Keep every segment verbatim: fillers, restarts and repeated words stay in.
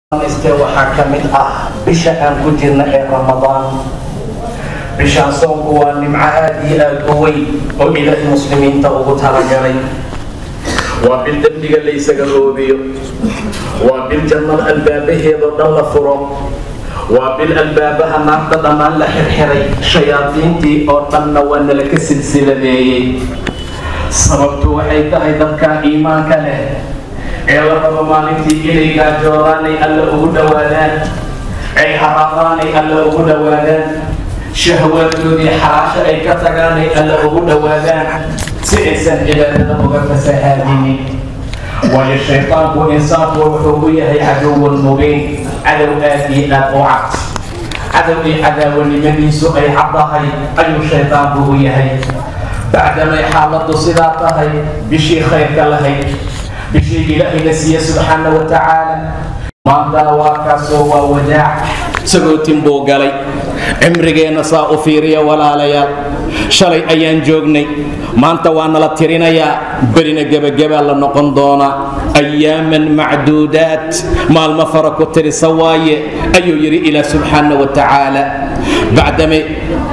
waxaa ka mid ah bisha aan ku jirna ee Ramadaan. bishaan soonku waa nimco aad iyo aad u weyn oo ilaahay muslimiinta ugu talagalay. waa bil dembiga la isaga oobiyo, waa bil jannada albaabaheedoo dhan la furo, waa bil albaabaha naarta dhammaan la xirxiray, shayaadiintii oo dhanna waa nala ka silsiladeeyey. sababtu waxay tahay dadka iimaanka leh ee la rabo maalintii inay gaajoodaanay alla ugu dhowaadaan, ay haraadaanay alla ugu dhowaadaan, shahwaadkoodii xalaasha ay ka tagaanay alla ugu dhowaadaan, si aysan cibaadada uga fasahaadinin. waayo shaytaanku insaanku wuxuu u yahay cadowun mubiin, cadow aad iyo aad u cad. cadow iyo cadaawanimadiisu ay caddahay ayuu shaytaanku u yahay. bacdamay xaaladdu sidaa tahay, bishii khayrka lahayd, bishii ilaahayna siiye subxaana wa tacaala, maanta waa kaasoo waa wadaac sagootin buu galay. cimrigeenna saa u fiiriya walaalayaal, shalay ayaan joognay, maanta waa nala tirinayaa, berina gebagabaa la noqon doonaa. ayaaman macduudaat, maalmo fara ku tirisa waaye ayuu yidhi ilaah subxaana wa tacaala. bacdamay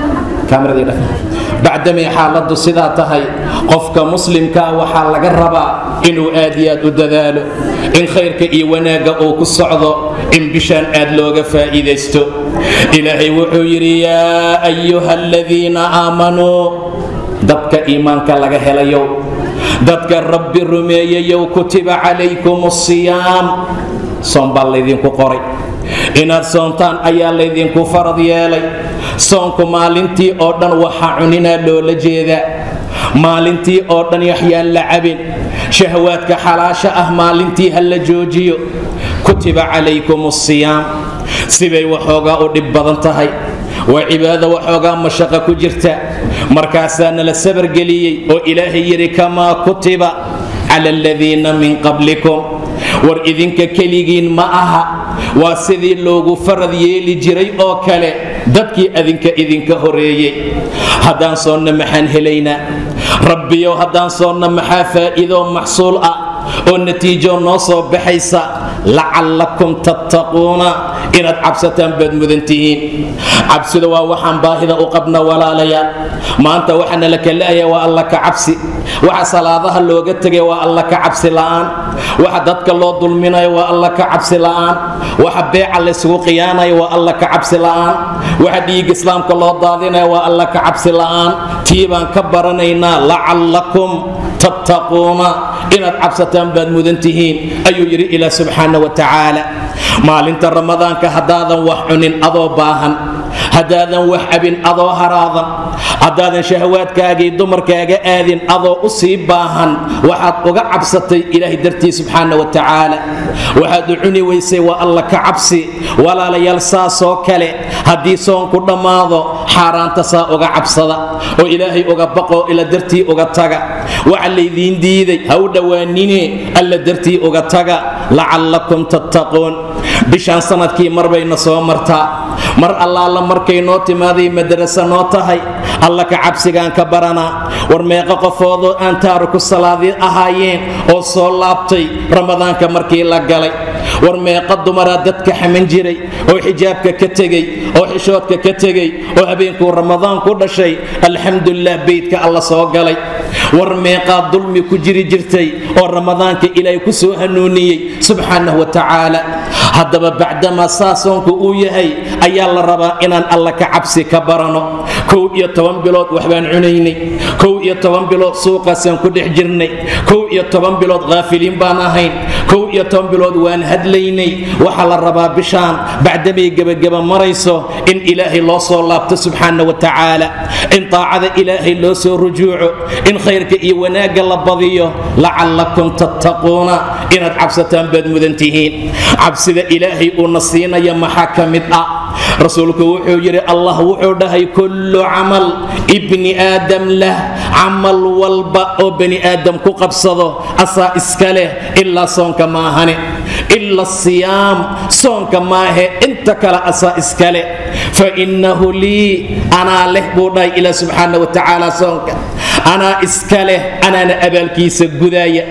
bacdamay xaaladdu sidaa tahay, qofka muslimkaa waxaa laga rabaa inuu aad iyo aad u dadaalo, in khayrka iyo wanaagga uu ku socdo, in bishaan aad looga faa'iidaysto. ilaahay wuxuu yidhi yaa ayuha aladiina aamanuu, dadka iimaanka laga helayow, dadka rabbi rumeeyayow, kutiba calaykum asiyaam, soon baa laydinku qoray, inaad soontaan ayaa laydinku farad yeelay. soonku maalintii oo dhan waxaa cuninaa loola jeedaa, maalintii oo dhan waxyaan la cabin, shahwaadka xalaasha ah maalintii ha la joojiyo. kutiba calaykum asiyaam, sibay waxoogaa u dhib badan tahay, waa cibaado waxoogaa mashaqa ku jirta, markaasaa nala sabargeliyey oo ilaahay yidhi kamaa kutiba cala aladiina min qablikum, war idinka keligiin ma aha, waa sidii loogu farad yeeli jiray oo kale dadkii adinka idinka horeeyey. haddaan soonna maxaan helaynaa rabbiyow? haddaan soonna maxaa faa'iidoo maxsuul ah oo natiijo noo soo baxaysa? lacallakum tattaquuna, inaad cabsataan baad mudan tihiin. cabsida waa waxaan baahida u qabna walaalayaal. maanta waxaana la kaleeya waa alla ka cabsi, waxa salaadaha looga tegay waa alla ka cabsi la'aan, waxa dadka loo dulminayo waa alla ka cabsi la'aan, waxa beeca laysugu khiyaanayo waa alla ka cabsi la'aan, waxa dhiig islaamka loo daadinayo waa alla ka cabsi la'aan. tii baan ka baranaynaa lacallakum tattaquuna, inaad cabsataan baad mudan tihiin ayuu yidhi ilaah subxaana wa tacaala. maalinta ramadaanka haddaadan wax cunin adoo baahan, haddaadan wax cabin adoo haraadan, haddaadan shahawaadkaagii dumarkaaga aadin adoo u sii baahan, waxaad uga cabsatay ilaahay dartii subxaana wa tacaala. waxaad u cuni weysay waa alla ka cabsi. walaalayaal saasoo kale haddii soonku dhammaado, xaaraanta saa uga cabsada oo ilaahay uga baqoo ila dartii uga taga. waxa laydiin diiday ha u dhowaanine, alla dartii uga taga. lacallakum tattaquun. bishaan sanadkii mar bayna soo martaa, mar allaala markay noo timaaday madrasa noo tahay, alla ka cabsigaan ka baranaa. war meeqa qofoodoo aan taariku salaadii ahaayeen oo soo laabtay ramadaanka markii la galay. war meeqa dumaraa dadka xaman jiray oo xijaabka ka tegey oo xishoodka ka tegey oo habeenkuu ramadaan ku dhashay alxamdulilah beydka alla soo galay. war meeqaa dulmi ku jiri jirtay oo ramadaanka ilaahay ku soo hanuuniyey subxaanahu wa tacaala. haddaba bacdamaa saasoonku uu yahay ayaa la rabaa inaan alla ka cabsi ka barano. kow iyo toban bilood waxbaan cunaynay, kow iyo toban bilood suuqaasaan ku dhex jirnay, kow iyo toban bilood haafiliin baan ahayn, kow iyo toban bilood waan hadlaynay. waxaa la rabaa bishaan bacdamay gebageba marayso in ilaahay loo soo laabto subxaana wa tacaala, in taacada ilaahay loo soo rujuuco, in khayrka iyo wanaagga la badiyo. lacallakum tattaquuna, inaad cabsataan baad mudan tihiin. cabsida ilaahay uuna siinaya maxaa ka mid ah? rasuulku wuxuu yidhi allah wuxuu dhahay kullu camal ibni aadam lah, camal walba oo bani aadam ku qabsado asaa iska leh ilaa soonka maahane, ila siyaam, soonka maahe inta kale asaa iska leh. fa innahu lii, anaa leh buu dhahay ilaah subxaana wa tacaala. soonka anaa iska leh, anaana abaalkiisa gudaaya.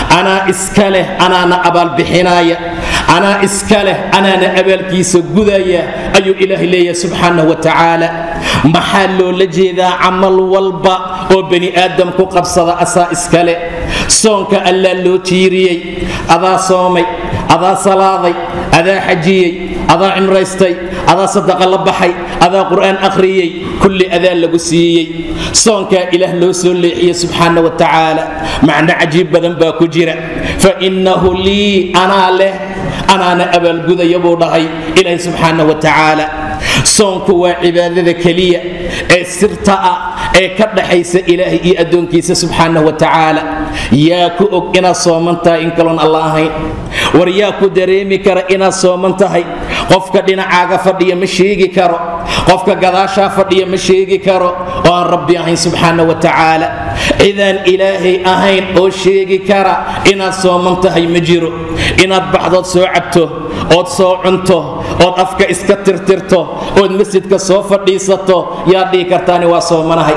anaa iska leh anaana abaalbixinaya anaa iska leh anaana abaalkiisa gudaya ayuu ilaahay leeyahay subxaanahu wa tacaala maxaa loola jeedaa camal walba oo bani aadam ku qabsada asaa iska leh soonka allaa loo tiiriyey adaa soomay adaa salaaday adaa xajiyey adaa cimraystay adaa sadaqa la baxay adaa qur'aan akhriyey kulli adaa lagu siiyey soonkaa ilaah loo soo leexiyey subxaana wa tacaala macno cajiib badan baa ku jira fa innahu lii anaa leh anaana abaalgudaya buu dhahay ilaahay subxaana wa tacaala soonku waa cibaadada keliya ee sirta ah ee ka dhaxaysa ilaahay iyo addoonkiisa subxaanahu wa tacaala yaa ku og inaad sooman tahay in kaloon alla ahayn war yaa ku dareemi kara inaad sooman tahay qofka dhinacaaga fadhiya ma sheegi karo qofka gadaashaa fadhiya ma sheegi karo oo aan rabbi ahayn subxaanahu wa tacaala cidaan ilaahay ahayn oo sheegi kara inaad sooman tahay ma jiro inaad baxdood soo cabto ood soo cunto ood afka iska tirtirto ood masjidka soo fadhiisato yaa dhihi kartaani waa soomanahay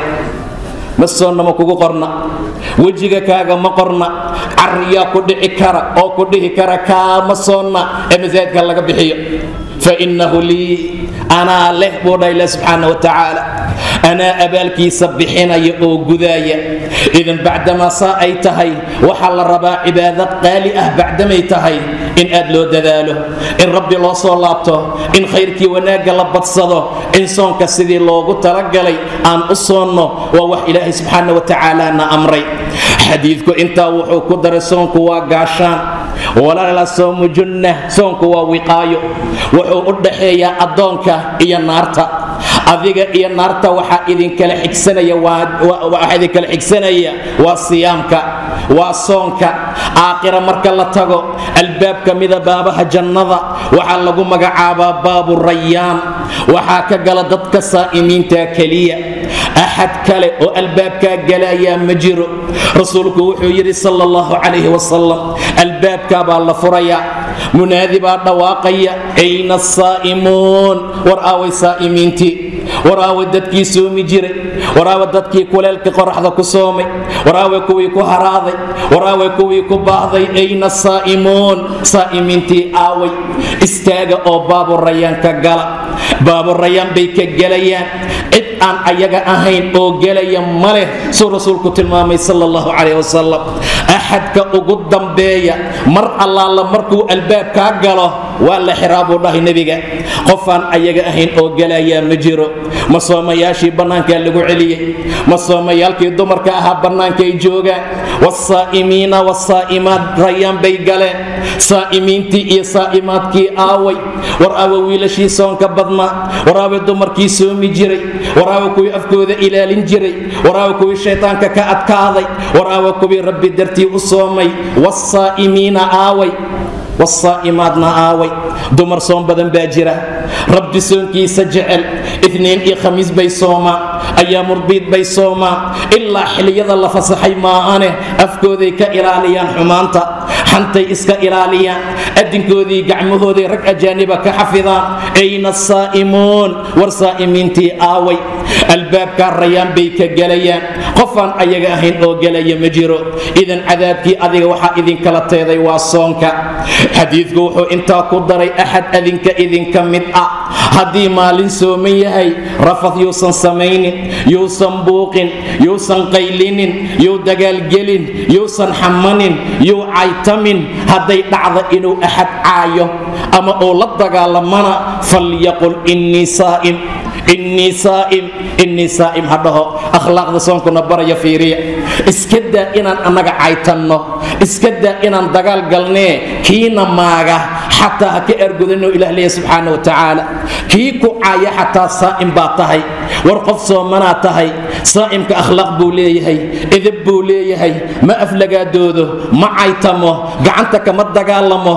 ma soonna ma kugu qorna wejiga kaaga ma qorna carriyaa ku dhici kara oo ku dhihi kara kaama soonna ee masaajidka laga bixiyo fa innahu lii anaa leh buu dhahay ilah subxaana wa tacaala anaa abaalkiisa bixinaya oo gudaaya idan bacdamaa saa ay tahay waxaa la rabaa cibaado qaali ah bacdamay tahay in aad loo dadaalo in rabbi loo soo laabto in khayrkii wanaagga la badsado in soonka sidii loogu talagalay aan u soonno waa wax ilaahay subxaana wa tacaala na amray xadiidku intaa wuxuu ku daray soonku waa gaashaan walala soomu junna soonku waa wiqaayo wuxuu u dhaxeeyaa addoonka iyo naarta adiga iyo naarta waxaa idinkala xigsanaya waxaa idinkala xigsanaya waa siyaamka waa soonka aakhira marka la tago albaab ka mida baabaha jannada waxaa lagu magacaabaa baabu rayaan waxaa ka gala dadka saa'imiinta keliya axad kale oo albaabkaa galayaa ma jiro rasuulku wuxuu yidhi sala allahu calayhi wasalam albaabkaa baa la furayaa munaadi baa dhawaaqaya ayna asaa'imuun war aaway saa'imiintii war aaway dadkii soomi jiray war aaway dadkii kuleelka qoraxda ku soomay war aaway kuwii ku haraaday war aaway kuwii ku baahday ayna asaa'imuun saa'imiintii aaway istaaga oo baabu rayaan ka gala baabu rayaan bay ka gelayaan cid aan ayaga ahayn oo gelaya ma leh suu rasuulku tilmaamay sala allahu calayh wasalam axadka ugu dambeeya mar allaala markuu albaabkaa galo waa la xiraa buu dhahay nebiga qofaan ayaga ahayn oo gelayaa ma jiro ma soomayaashii bannaankaa lagu celiyey ma soomayaalkii dumarka ahaa bannaankay joogaan wasaa'imiina wasaa'imaad rayaan bay galeen saa'imiintii iyo saa'imaadkii aaway war aawa wiilashii soonka badnaa war aawa dumarkii soomi jiray war aawa kuwii afkooda ilaalin jiray war aawa kuwii shaytaanka ka adkaaday war aawa kuwii rabbi dartii u soomay wasaa'imiina aaway والصائماتنا آوي دمر صوم بدن باجرة ربي سونكي سجعل اثنين إي خميس بي صوما أيام البيض بي صوما إلا حلية الله فصحي ما أنا أفكو ذي كإراليان حمانتا حنتي إسكا إراليان أدنكو ذي قعمه ذي رك أجانبك حفظان أين الصائمون والصائمين تي آوي الباب كالريان بيك جليان قفان أيغا أهين أو جليا مجيرو إذن عذابكي أذيغ وحا إذن كالتيضي واصونك xadiidku wuxuu intaa ku daray axad adinka idinka mid ah haddii maalin sooman yahay rafad yuusan samaynin yuusan buuqin yuusan qaylinin yuu dagaalgelin yuusan xamanin yuu caytamin hadday dhacdo inuu axad caayo ama uu la dagaalamana falyaqul innii saa'im innii saa'im innii saa'im hadhaho akhlaaqda soonkuna baraya fiiriya iska daa inaan annaga caytanno iska daa inaan dagaal galnee kiina maaga xataa ha ka ergudinoo ilaah leeya subxaana wa tacaala kii ku caaya xataa saa'im baa tahay war qof soomanaa tahay saa'imka akhlaaq buu leeyahay edeb buu leeyahay ma aflagaadoodo ma caytamo gacanta kama dagaalamo in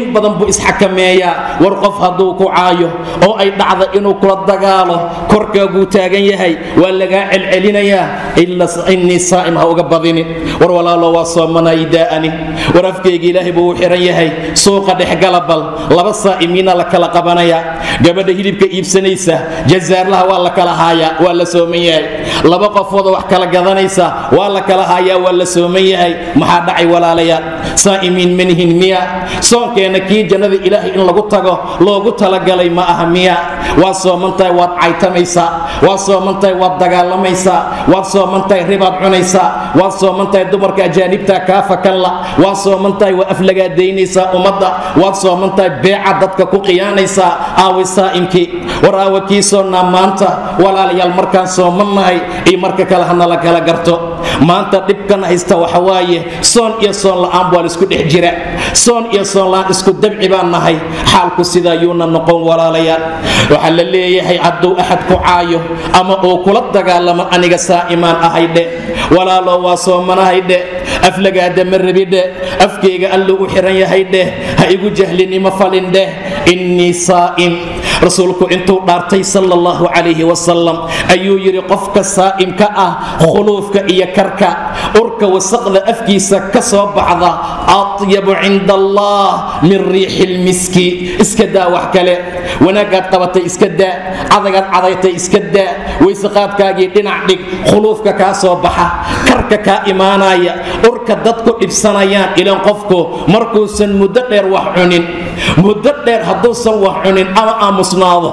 in badan buu isxakameeyaa war qof hadduu ku caayo oo ay dhacdo inuu kula dagaalo korkaaguu taagan yahay waa lagaa celcelinayaa innii saa'im ha uga badinin war walaalo waa soomanay daa'ani war afkayga ilaahay buu u xiran yahay suuqa dhexgalabal laba saa'imiina la kala qabanayaa gabadha hilibka iibsanaysa jazaarlaha waa la kala haayaa waa la sooman yahay laba qofooda wax kala gadanaysa waa la kala haayaa waa la sooman yahay maxaa dhacay walaalayaal saa'imiin manihin miya soonkeena kii jannada ilaahay in lagu tago loogu talagalay ma aha miya waa soomantahay waad caytamaysaa waa soomantahay waad dagaalamaysaa waad soomantahay ribaad cunaysaa waad soomantahay dumarka ajaanibta kaa fakanla waad soomantahay waa aflagaadaynaysaa ummadda waad soomantahay beeca dadka ku qiyaanaysaa aawi saa'imkii war aawa kii soonnaa maanta walaalayaal markaan soomannahay iyo marka kale hanala kala garto maanta dhibkan haysta waxa waaye soon iyo soon la'aan baa laisku dhex jira soon iyo soon la'aan isku dabci baan nahay xaalku sidaa yuuna noqon walaalayaal waxaa la leeyahay hadduu axad ku caayo ama uu kula dagaalamo aniga saa'imaan ahay dhe walaalo waa soomanahay dhe aflagaada ma rabi dhe afkayga alluu u xiran yahay dheh ha igu jahlinimo falin dheh innii saa'im rasuulku intuu dhaartay sala allahu calayhi wasalam ayuu yidhi qofka saa'imka ah khuluufka iyo karka urka wasaqda afkiisa ka soo baxda atyabu cinda allah min riixi lmiski iska daa wax kale wanaagaad qabatay iska daa cadagaad cadaytay iska daa weyseqaadkaagii dhinac dhig khuluufka kaa soo baxa karka kaa imaanaya urka dadku dhibsanayaan ilan qofku markuusan muddo dheer wax cunin muddo dheer hadduusan wax cunin ama aamusnaado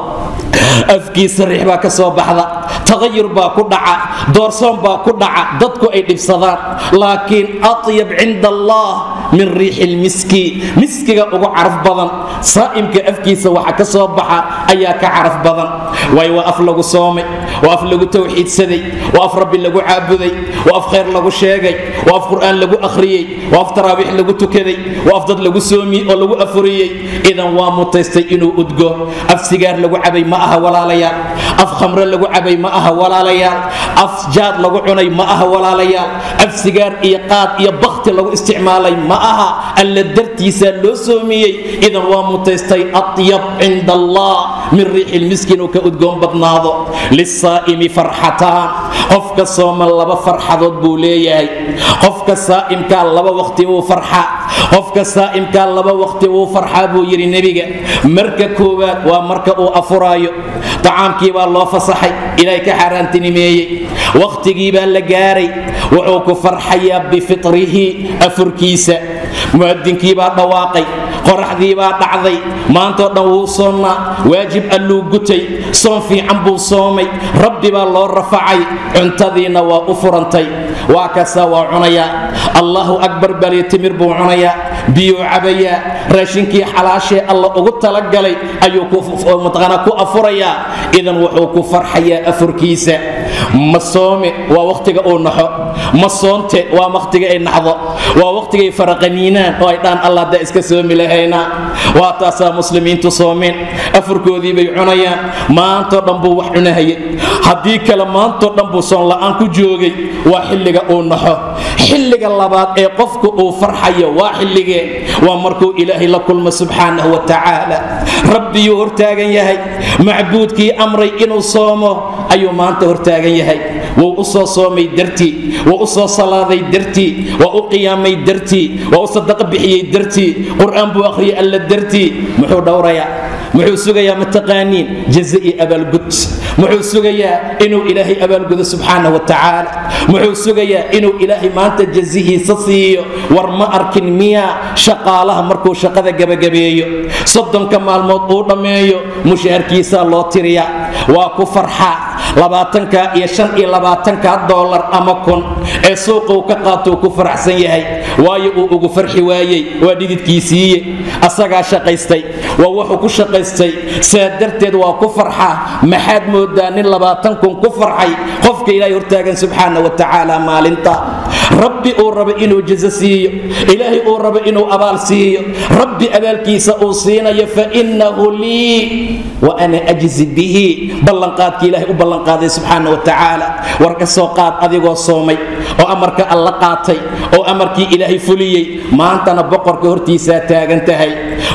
afkiisa riix baa ka soo baxda tagayur baa ku dhaca doorsoon baa ku dhaca dadku ay dhibsadaan laakiin atyab cinda allah min riixi lmiski miskiga ugu caraf badan saa'imka afkiisa waxa ka soo baxa ayaa ka caraf badan waayo waa af lagu soomay waa af lagu tawxiidsaday waa af rabbi lagu caabuday waa af khayr lagu sheegay waa af qur'aan lagu akhriyey waa af taraawiix lagu tukaday waa af dad lagu soomiyey oo lagu afuriyey idan waa mutaystay inuu udgo af sigaar lagu cabay ma aha walaalayaal af khamre lagu cabay ma aha walaalayaal af jaad lagu cunay ma aha walaalayaal af sigaar iyo qaad iyo bakti lagu isticmaalay ma aha alla dartiisa loo soomiyey idan waa mutaystay atyab cinda allah min riixi lmiskiin uu ka udgoon badnaado lisaa'imi farxataan qofka sooman laba farxadood buu leeyahay qofka saa'imkaa laba waqti wuu farxa qofka saa'imkaa laba waqti wuu farxaa buu yidhi nebiga marka koowaad waa marka uu afuraayo tacaamkii baa loo fasaxay ilaahay ka xaaraantinimeeyey waqtigii baa la gaaray wuxuu ku farxayaa bifitrihi afurkiisa muadinkii baa dhawaaqay qoraxdii baa dhacday maantoo dhan wuu soonnaa waajib alluu gutay soon fiican buu soomay rabbi baa loo rafacay cuntadiina waa u furantay waa kasaa waa cunayaa allahu akbar baliyo timir buu cunayaa biyuu cabayaa raashinkii xalaashee alla ugu talagalay ayuu mataqaanaa ku afurayaa idan wuxuu ku farxayaa afurkiisa ma soome waa waqtiga uu naxo ma soonte waa waqtiga ay naxdo waa waqtigay faraqaniinaan oo ay dhaan allah daa iska soomi lahaynaa waa taasaa muslimiintu soomeen afurkoodii bay cunayaan maantoo dhan buu wax cunahayay haddii kale maantoo dhan buu soon la'aan ku joogay waa xilliga uu naxo xilliga labaad ee qofku uu farxayo waa xilligee waa markuu ilaahay la kulmo subxaanahu wa tacaala rabbiyuu hortaagan yahay macbuudkii amray inuu soomo ayuu maanta hortaagan yahay wuu u soo soomay dartii wuu u soo salaaday dartii waa u qiyaamay dartii waa u sadaqa bixiyey dartii qur'aan buu akhriyay alla dartii muxuu dhowrayaa muxuu sugayaa mataqaaniin jaza iyo abaalgud muxuu sugayaa inuu ilaahay abaalgudo subxaanahu wa tacaala muxuu sugayaa inuu ilaahay maanta jazihiisa siiyo war ma arkin miyaa shaqaalaha markuu shaqada gabagabeeyo soddonka maalmood uu dhammeeyo mushaharkiisaa loo tiriyaa waa ku farxa labaatanka iyo shan iyo labaatanka doolar ama kun ee suuquu ka qaatou ku faraxsan yahay waayo uu ugu farxi waayey waa dhididkiisiiye asagaa shaqaystay waa wuxuu ku shaqaystay saa darteed waa ku farxa maxaad moodaa nin labaatan kun ku farxay qofka ilaahay hortaagan subxaana wa tacaala maalinta rabbi uu rabo inuu jazo siiyo ilaahay uu rabo inuu abaal siiyo rabbi abaalkiisa uu siinayo fa innahu lii wa ana ajzi bihi ballanqaadkii ilaahay u ballanqaaday subxaana wa tacaala war ka soo qaad adigoo soomay oo amarka alla qaatay oo amarkii ilaahay fuliyey maantana boqorka hortiisaa taagan tahay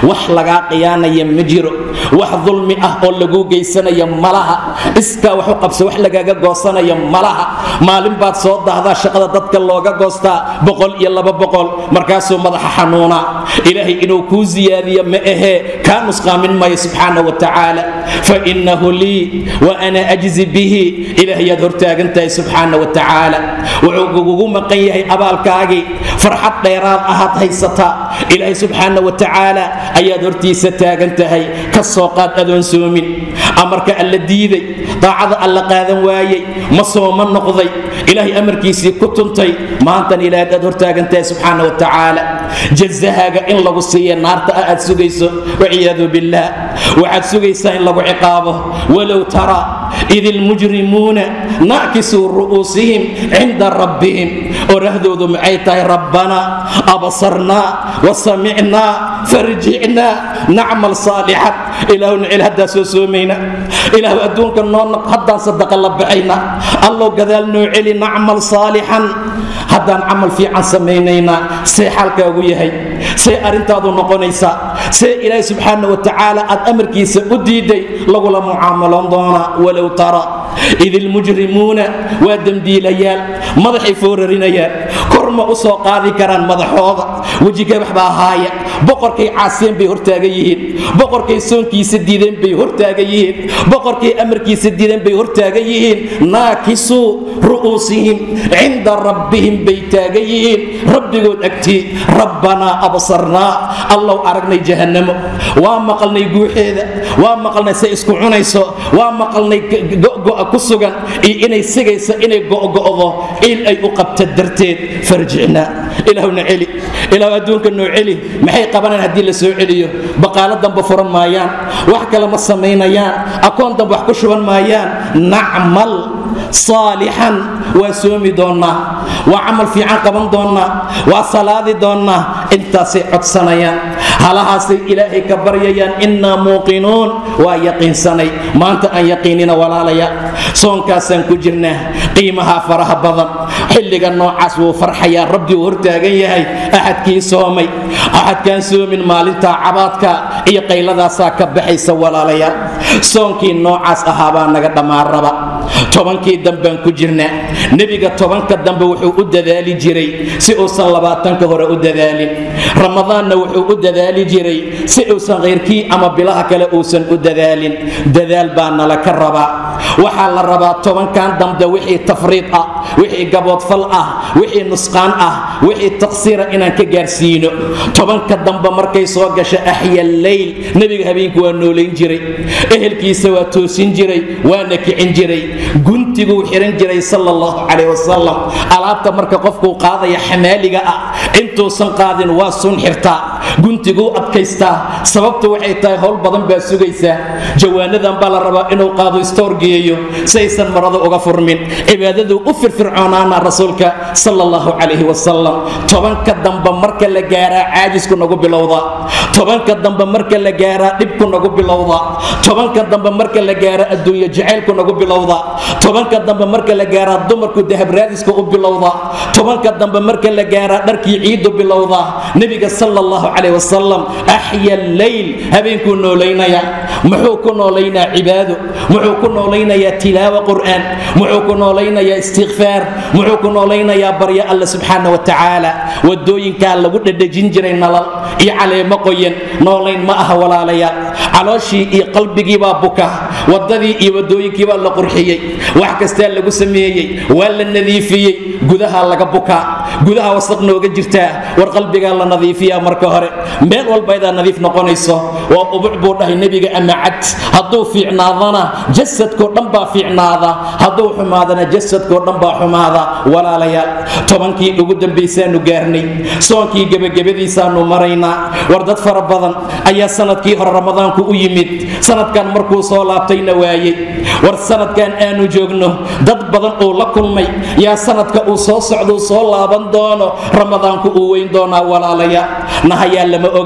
wax lagaa qiyaanaya ma jiro, wax dulmi ah oo laguu geysanaya malaha, iskaa wax u qabso wax lagaaga goosanaya malaha. maalin baad soo dahdaa shaqada dadka looga goostaa boqol iyo laba boqol, markaasuu madaxa xanuunaa. ilaahay inuu kuu ziyaadiyo ma ahee kaa nusqaamin maayo subxaana wa tacaala. fainahu lii wa ana ajzi bihi, ilaahayaad hortaagan tahay subxaana wa tacaala. wuxuu kugugu maqan yahay abaalkaagii, farxad dheeraad ahaad haysataa. ilaahay subxaana wa tacaala ayaad hortiisa taagan tahay. ka soo qaad adoon soomin, amarka alla diiday, daacada alla qaadan waayey, ma sooma noqday, ilaahay amarkiisii ku tuntay, maantan ilaahay aad hortaagan tahay subxaana wa tacaala. jazahaaga in lagu siiya naarta ah aad sugayso, waciyaadu billaah. waxaad sugaysaa in lagu ciqaabo. walow tara id ilmujrimuuna naakisuu ru'uusihim cinda rabbihim, orahdoodu maxay tahay? rabbanaa abasarnaa wasamicnaa farjicnaa nacmal saalixan. ilaahu nicil haddaa soo soomayna, ilaahu adduunka noo haddaan sadaqa la baxayna, allow gadaal noo celi nacmal saalixan, haddaan camal fiican samaynaynaa. see xaalkaagu yahay? see arrintaadu noqonaysaa? see ilaahi subxaana wa tacaala aad amarkiisa u diiday lagula mucaamaloon doonaa? walow tara id ilmujrimuuna, waa dembiilayaal, madaxay foorarinayaan, kor ma u soo qaadi karaan madaxooda, wejigabax baa haaya. boqorkay caasiyeen bay hortaagan yihiin, boqorkay soonkiisa diideen bay hortaagan yihiin, boqorkay amarkiisa diideen bay hortaagan yihiin. naakisuu ru'uusihim cinda rabbihim bay taagan yihiin, rabbigood agtii. rabbanaa absarnaa, allow aragnay jahannamo, waa maqalnay guuxeeda, waa maqalnay say isku cunayso, waa maqalnay go'go'a ku sugan iyo inay sigayso inay go'go'do il ay u qabta darteed. farjicnaa, ilaahuna celi, ilaahu adduunka noo celi. maxay qabanaan haddii la soo celiyo? baqaalo damba furan maayaan, wax kale ma samaynayaan, akoon damba wax ku shuban maayaan. nacmal saalixan, waa soomi doonnaa, waa camal fiican qaban doonnaa, waa salaadi doonnaa. intaasay codsanayaan, halahaasay ilaahay ka baryayaan. innaa muuqinuun, waa yaqiinsanay. maanta aan yaqiinina walaalaya, soonkaasaan ku jirnaa, qiimaha faraha badan. xilliga noocaas wuu farxayaa, rabbi uu hortaagan yahay. axadkii soomay, axadkaan soomin, maalintaa cabaadka iyo qayladaasaa ka baxaysa walaalayaal. soonkii noocaas ahaabaa naga dhammaan raba. tobankii dambaan ku jirnaa. nebiga tobanka dambe wuxuu u dadaali jiray si uusan labaatanka hore u dadaalin. ramadaanna wuxuu u dadaali jiray si uusan khayrkii ama bilaha kale uusan u dadaalin. dadaal baa nala ka rabaa. waxaa la rabaa tobankan dambe wixii tafriid ah, wixii gaboodfal ah, wixii nusqaan ah, wixii taqsiira inaan ka gaarsiino. tobanka dambe markay soo gasho axya leyl, nebiga habeenku waa noolayn jiray, ehelkiisa waa toosin jiray, waana kicin jiray, guntiguu xiran jiray sal allahu calayh wasalam. alaabta marka qofkuu qaadaya xamaaliga ah intuusan qaadin waa sun xirtaa, guntiguu adkaystaa. sababtu waxay tahay howl badan baa sugaysaa. jawaanadan baa la rabaa inuu qaado istoorgeeyo saysan marada uga furmin. cibaadaduu u firfircoonaana rasuulka sal allahu calayhi wasalam. tobanka dambe marka la gaaraa caajisku nagu bilowdaa, tobanka dambe marka la gaaraa dhibku nagu bilowdaa, tobanka dambe marka la gaaraa adduunyo jacaylku nagu bilowdaa, tobanka dambe marka la gaaraa dumarku dahabraadiska u bilowdaa, tobanka dambe marka la gaaraa dharkii ciidu bilowdaa. nebiga sal allahu calayh wasalam axya leyl, habeenkuu noolaynayaa. muxuu ku noolaynaa? cibaado. muxuu ku noolaynayaa tilaawa qur'aan, muxuu ku noolaynayaa istikfaar, muxuu ku noolaynayaa baryo alla subxaana wa tacaala. wadooyinkaa lagu dhadhajin jiray nalal iyo caleemo qoyan, noolayn ma aha walaalayaal. calooshii iyo qalbigiibaa buka, wadadii iyo wadooyinkiibaa la qurxiyey, wax kastaa lagu sameeyey, waa la nadiifiyey, gudaha laga bukaa, gudaha wasaq nooga jirtaa. war qalbigaa la nadiifiyaa marka hore, meel walbaydaa nadiif noqonayso. waa ubuc buu dhahay nebiga ama cad, hadduu fiicnaadana jasadkoo dhan baa fiicnaada, hadduu xumaadana jasadkoo dhan baa xumaada. walaalayaal, tobankii ugu dambaysaanu gaarnay, soonkii gebagabadiisaanu maraynaa. war dad fara badan ayaa sanadkii hore ramadaanku u yimid, sanadkan markuu soo laabtayna waayey. war sanadkan aanu joogno, dad badan uu la kulmay, yaa sanadka uu soo socdou soo laaban doono ramadaanku uu weyn doonaa. walaalayaal, nahayaa lama oga,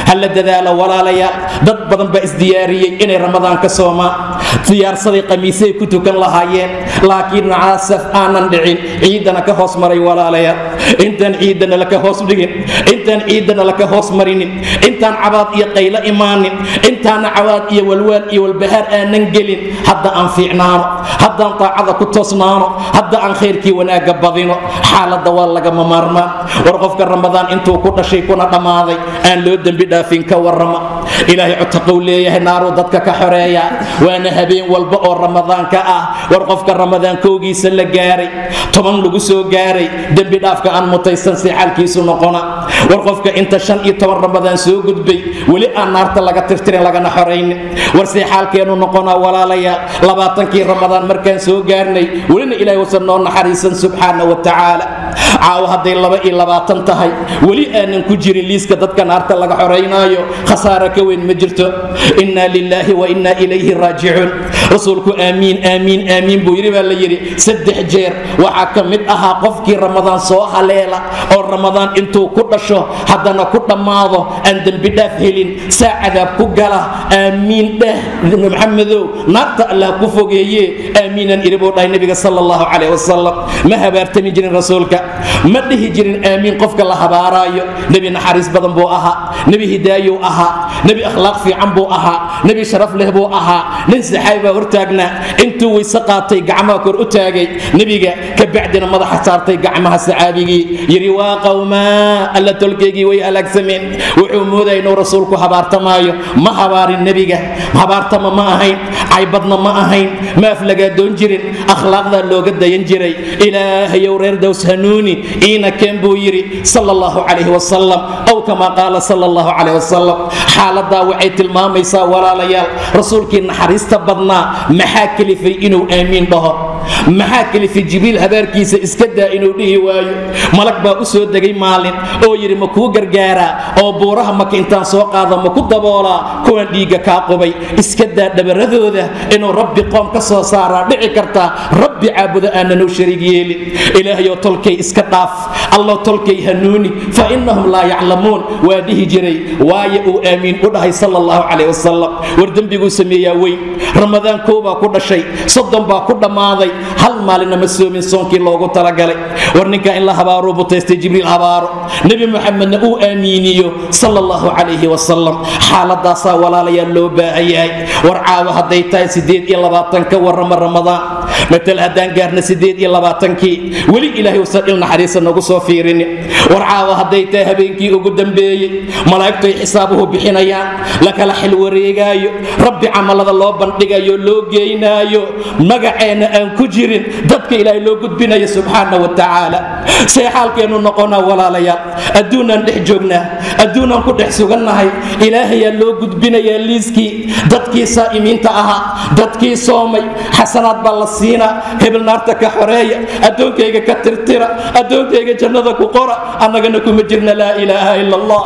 hala dadaalo walaalayaal dad badan baa isdiyaariyey inay ramadaan ka soomaan diyaarsaday qamiisay ku tukan lahaayeen laakiin macaasaf aanan dhicin ciidana ka hoos maray walaalayaal intaan ciidana laka hoos dhigin intaan ciidana laka hoos marinin intaan cabaad iyo qaylo imaanin intaana cawaad iyo walwaal iyo walbahaar aanan gelin hadda aan fiicnaano haddaan taacada ku toosnaano hadda aan khayrkii wanaagga badino xaaladda waa lagama maarmaan war qofka ramadaan intuu ku dhashay kuna dhammaaday aan loo dembi dhaafin ka warrama ilaahay cutaqow leeyahay naaruu dadka ka xoreeya waana habeen walba oo ramadaanka ah war qofka ramadaan kowgiisa la gaaray toban lagu soo gaaray dembi dhaafka aan mutaysan si xaalkiisu noqona war qofka inta shan iyo toban ramadaan soo gudbay weli aan naarta laga tirtirin lagana xoraynin war si xaalkeenu noqona walaalayaal labaatankii ramadaan markaan soo gaarnay welina ilaahay wasan noo naxariisan subxaana wa tacaala caawa hadday laba iyo labaatan tahay weli aanan ku jirin liiska dadka naarta laga xoraynaayo khasaara ka weyn ma jirto innaa lilaahi wa innaa ilayhi raajicuun rasuulku aamiin aamiin aamiin buu yidhi baa la yidhi saddex jeer waxaa ka mid ahaa qofkii ramadaan soo haleela oo ramadaan intuu ku dhasho haddana ku dhammaado aan dembi dhaaf helin saa cadaab ku gala aamiin dheh maxamedow naarta allah ku fogeeye aamiinan idhi buu dhahay nebiga sala allahu calayh wasalam ma habaartami jirin rasuulka ma dhihi jirin aamiin qofka la habaaraayo nebi naxariis badan buu ahaa nebi hidaayou ahaa nebi akhlaaq fiican buu ahaa nebi sharaf leh buu ahaa nin saxaabi baa hortaagnaa intuu weyse qaatay gacmaha kor u taagay nebiga ka bacdina madaxa saartay gacmaha saxaabigii yidhi waa qawmaa alla tolkeygii way halaagsameen wuxuu moodaya inuu rasuulku habaartamaayo ma habaarin nebiga habaartama ma ahayn caybadna ma ahayn ma aflagaadoon jirin akhlaaqdaa looga dayan jiray ilaahayow reer dows hanuuni iina keen buu yidhi sala allahu calayhi wasalam aw kamaa qaala sala allahu calayhi wasalam xaaladaa waxay tilmaamaysaa walaalayaal rasuulkii naxariista badnaa maxaa kalifay inuu aamiin dhaho maxaa kalifay jibriil habaarkiisa iska daa inuu dhihi waayo malag baa u soo degay maalin oo yidhi ma kuu gargaaraa oo buuraha maka intaan soo qaada ma ku daboolaa kuwan dhiigga kaa qubay iska daa dhabaradooda inuu rabbi qoom ka soo saaraa dhici kartaa rabbi caabudo aananu shariig yeelin ilaahayoo tolkay iska dhaaf allow tolkay hanuuni fa innahum laa yaclamuun waa dhihi jiray waayo uu aamiin u dhahay sala allahu calayh wasalam war dembiguu sameeyaa weyn ramadaan koo baa ku dhashay soddon baa ku dhammaaday hal maalina ma soomin soonkii loogu talagalay war ninkaa in la habaaruu butaystay jibriil habaaro nebi moxamedna uu aamiiniyo sala allahu calayhi wasalam xaaladaasaa walaalayaal loo baahan yahay war caawa hadday tahay siddeed iyo labaatan ka warrama ramadaan matal haddaan gaarna siddeed iyo labaatankii weli ilaahay usan il naxariisa nagu soo fiirinin war caawa hadday tahay habeenkii ugu dambeeyey malaa'igtu ay xisaabuhu bixinayaan la kala xil wareegaayo rabbi camalada loo bandhigayo loo geynaayo magaceenna aan ku jirin dadka ilaahay loo gudbinayo subxaana wa tacaala see xaalkeennu noqonaa walaalayaal adduunaan dhex joognaa adduunaan ku dhex sugannahay ilaahayaa loo gudbinayaa liiskii dadkii saa'imiinta ahaa dadkii soomay xasanaad baa la siinaa hebel naarta ka xoreeya addoonkayga ka tirtira addoonkayga jannada ku qora annagana kuma jirna laa ilaaha ila allah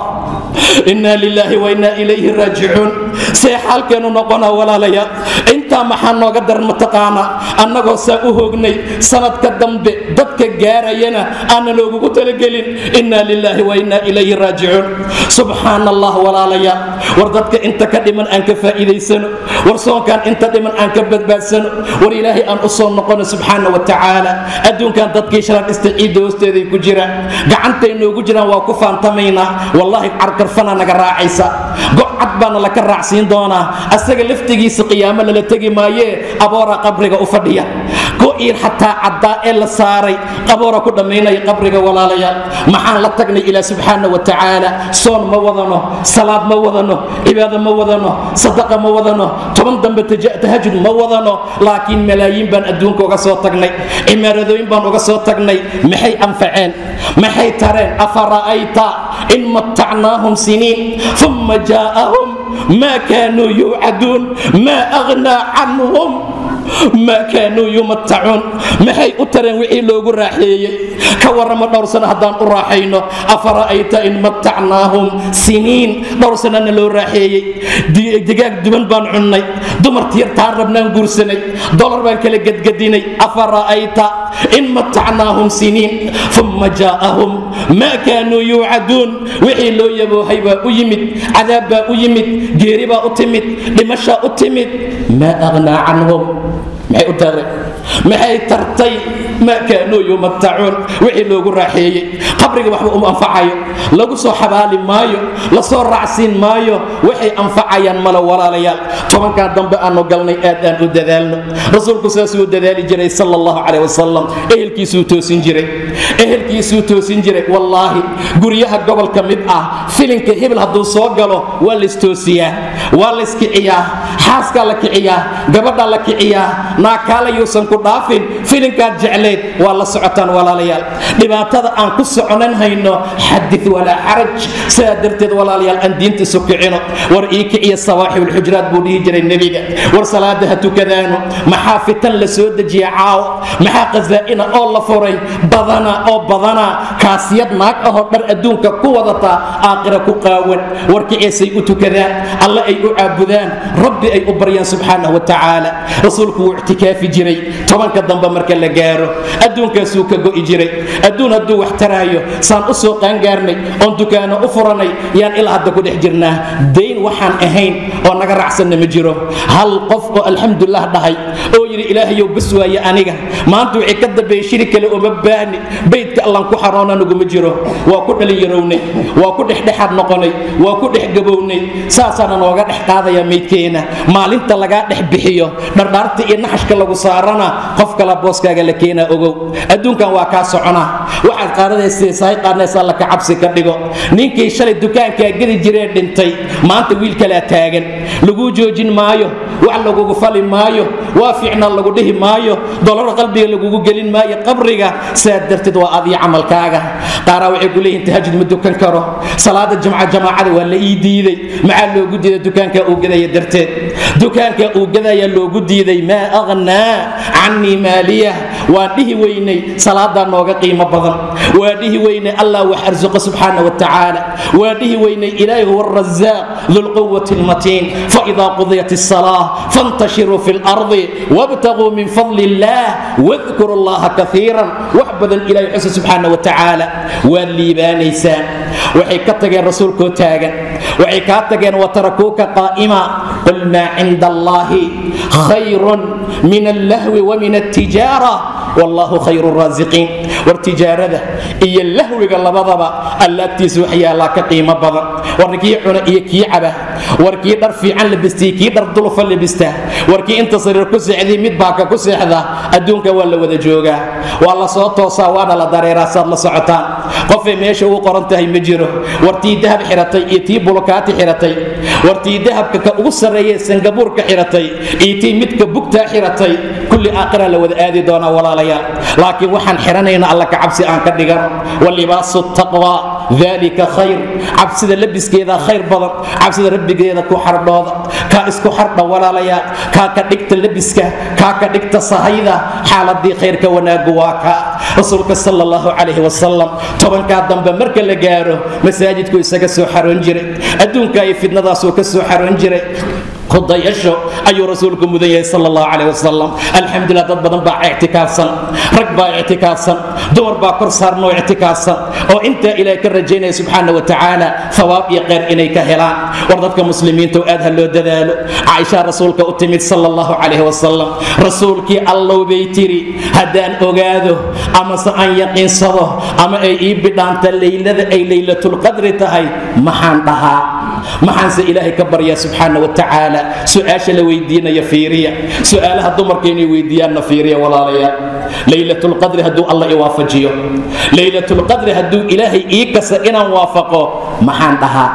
innaa lilaahi wa innaa ilayhi raajicuun see xaalkeennu noqonaa walaalayaal intaa maxaa nooga daran mataqaanaa annagoo saa u hoognay sanadka dambe dadka gaarayana aanna loogugu talagelin innaa lilaahi wa innaa ilayhi raajicuun subxaana allah walaalayaal war dadka inta ka dhiman aan ka faa'iidaysano war soonkaan inta dhiman aan ka badbaadsano war ilaahay aan u soo noqono subxaana wa tacaala adduunkan dadkii shalan dhistay ciidda hoosteeday ku jiraan gacantay noogu jiraan waa ku faantamaynaa wallaahi carkarfana naga raacaysa gocad baana laka raacsiin doonaa asaga laftigiisa qiyaamo lala tegi maayee aboora qabriga u fadhiya go-iir xataa caddaa ee la saaray qaboora ku dhammaynaya qabriga walaalayaal maxaan la tagnay ilaa subxaana wa tacaala soon ma wadano salaad ma wadano cibaado ma wadano sadaqa ma wadano toban dambe tahajud ma wadano laakiin malaayiin baan adduunka uga soo tagnay cimaaradooyin baan uga soo tagnay maxay anfaceen maxay tareen afara'ayta in matacnaahum siniin uma jaa'ahum maa kaanuu yuucaduun maa aghnaa canhum maa kaanuu yumatacuun maxay u tareen wixii loogu raaxeeyey ka warrama dhowr sano haddaan u raaxayno afara'ayta in matacnaahum siniin dhowr sanana loo raaxeeyey digaag duban baan cunnay dumartii yartaan rabnaan guursanay dolar baan kala gedgedinay afara'ayta in matacnaahum siniin uma jaa'ahum maa kaanuu yuucaduun wixii loo yaboohay baa u yimid cadaab baa u yimid geeri baa u timid dhimashaa u timid maa aghnaa canhum maxay u taray maxay tartay maa kaanuu yumatacuun wixii loogu raaxeeyey qabriga waxba uma anfacayo lagu soo xabaali maayo la soo raacsiin maayo waxay anfacayaan male walaalayaal tobankaa dambe aanu galnay aad aan u dadaalno rasuulku saasuu dadaali jiray sala allahu calayh wasalam ehelkiisuu toosin jiray ehelkiisuu toosin jiray wallaahi guryaha gobolka mid ah filinka hebel hadduu soo galo waa laystoosiyaa waa layskiciyaa xaaskaa la kiciyaa gabadhaa la kiciyaa naakaala yuusan ku dhaafin filinkaad jeclayd waa la socotaan walaalayaal dhibaatada aan ku soconan hayno xadid walaa xaraj sidaa darteed walaalayaal aan diinta isu kicino war ii kiciya sawaaxibulxujraat buu dhihi jiray nebiga war salaada ha tukadaano maxaa fitan la soo dejiya caawo maxaa qasaa'ina oo la furay badana oo badana kaasiyad naag ahoo dhar adduunka ku wadataa aakhira ku qaawan war kiciisay u tukadaan alle ay u caabudaan rabbi ay u baryaan subxaanahu wa tacaala rasuulku wuu ictikaafi jiray tobanka dambe marka la gaaro adduunkaasuu ka go'i jiray adduun hadduu wax taraayo saan u soo qaangaarnay oon dukaano u furanay yaan ilaa hadda ku dhex jirnaa dayn waxaan ahayn oo naga raacsanna ma jiro hal qof oo alxamdulilah dhahay oo yidhi ilaahayow bas waaye aniga maanta wixii ka dambeeyey shiri kale uma baahni baydka allan ku xaroona naguma jiro waa ku dhalinyarownay waa ku dhexdhexaad noqonay waa ku dhex gabownay saasaana nooga dhex qaadaya maydkeena maalinta lagaa dhex bixiyo dhardhaarta iyo naxashka lagu saarana qof kala booskaaga la keenaa ogow adduunkan waa kaa socona waxaad qaadanaysay qaadnaysaa la ka cabsi ka dhigo ninkii shalay dukaankaa gedi jiree dhintay maanta wiil kalaa taagan laguu joojin maayo wax lagugu fali maayo waa fiicnaa lagu dhihi maayo dolar qalbiga lagugu gelin maayo qabriga saa darteed waa adiyo camalkaaga qaaraa waxay ku leeyihin tahajud ma dukan karo salaada jumca jamaacada waa la ii diiday maxaa loogu diiday dukaankaa uu gadaya darteed dukaankaa uu gadaya loogu diiday maa aghnaa cannii maaliya waan dhihi weynay salaadaa nooga qiimo badan waa dhihi weynay allah wax arsuqa subxaana wa tacaala waa dhihi weynay ilaahi huwa arazaaq dulquwati almatiin faidaa qudiyat الsalaa fantashiruu fi اlardi wاbtaguu min fadli اllah wadkuru allaha kaiiran wax badan ilahi xusa subxaana wa tacaala waad liibaanaysaan waxay ka tageen rasuulkoo taagan waxay kaa tageen watarakuuka qaa'ima qul maa cinda allahi khayrun min allahwi wa min altijaara والله خير الرازقين والتجارة إيا اللهوغ لبضبا اللاتي سوحيا لا كقيمة بضا وركي عنا إيا كي عبا وركي درفي عن لبستي كي در ضلفا لبسته وركي انتصر كسي عذي مدباكا كسي حذا أدونك ولا وذا جوغا والله صوته صوانا لداريرا صار لسعطان قفي ميشا وقرنتهي مجيرو ورتي دهب حرتي إيتي بلوكاتي حرتي ورتي دهب كأغسر ريس سنقبور كحرتي إيتي مدك بكتا حرتي كل آقرة لوذا آذي دونا ولا laakiin waxaan xiranayna alla ka cabsi aan ka dhigan walibaasu taqwa dalika khayr cabsida labiskeeda khayr badan cabsida rabbigeeda ku xardhooda ka isku xardha walaalayaa ka ka dhigta labiska ka ka dhigta sahayda xaaladii khayrka wanaagu waa ka rasuulka sallallahu alayhi wasallam tobanka dambe marka la gaaro masaajidku isaga soo xaroon jiray adduunka ay fidnadaas oo ka soo xaroon jiray خضيشو أي رسولكم مدين صلى الله عليه وسلم الحمد لله ضد بدن با اعتكافا ركبا اعتكافا دور با كرسار نوع اعتكافا وانت اليك الرجينا سبحانه وتعالى ثواب يقر اليك هلان وردتك مسلمين تو ادها لو ددالو عائشه رسولك اتمد صلى الله عليه وسلم رسولك الله بيتري هدان اوغادو اما سان يقين صدو اما اي بدانت الليله اي ليله القدر تهي محان دها محان سي الهي كبر يا سبحانه وتعالى سؤال لو ويدينا يا فيريا سؤالها دمركين ويديانا فيريا ولا ليا ليلة القدر هدو الله يوافجيه ليلة القدر هدو إلهي إيكس إنا وافقه محان دها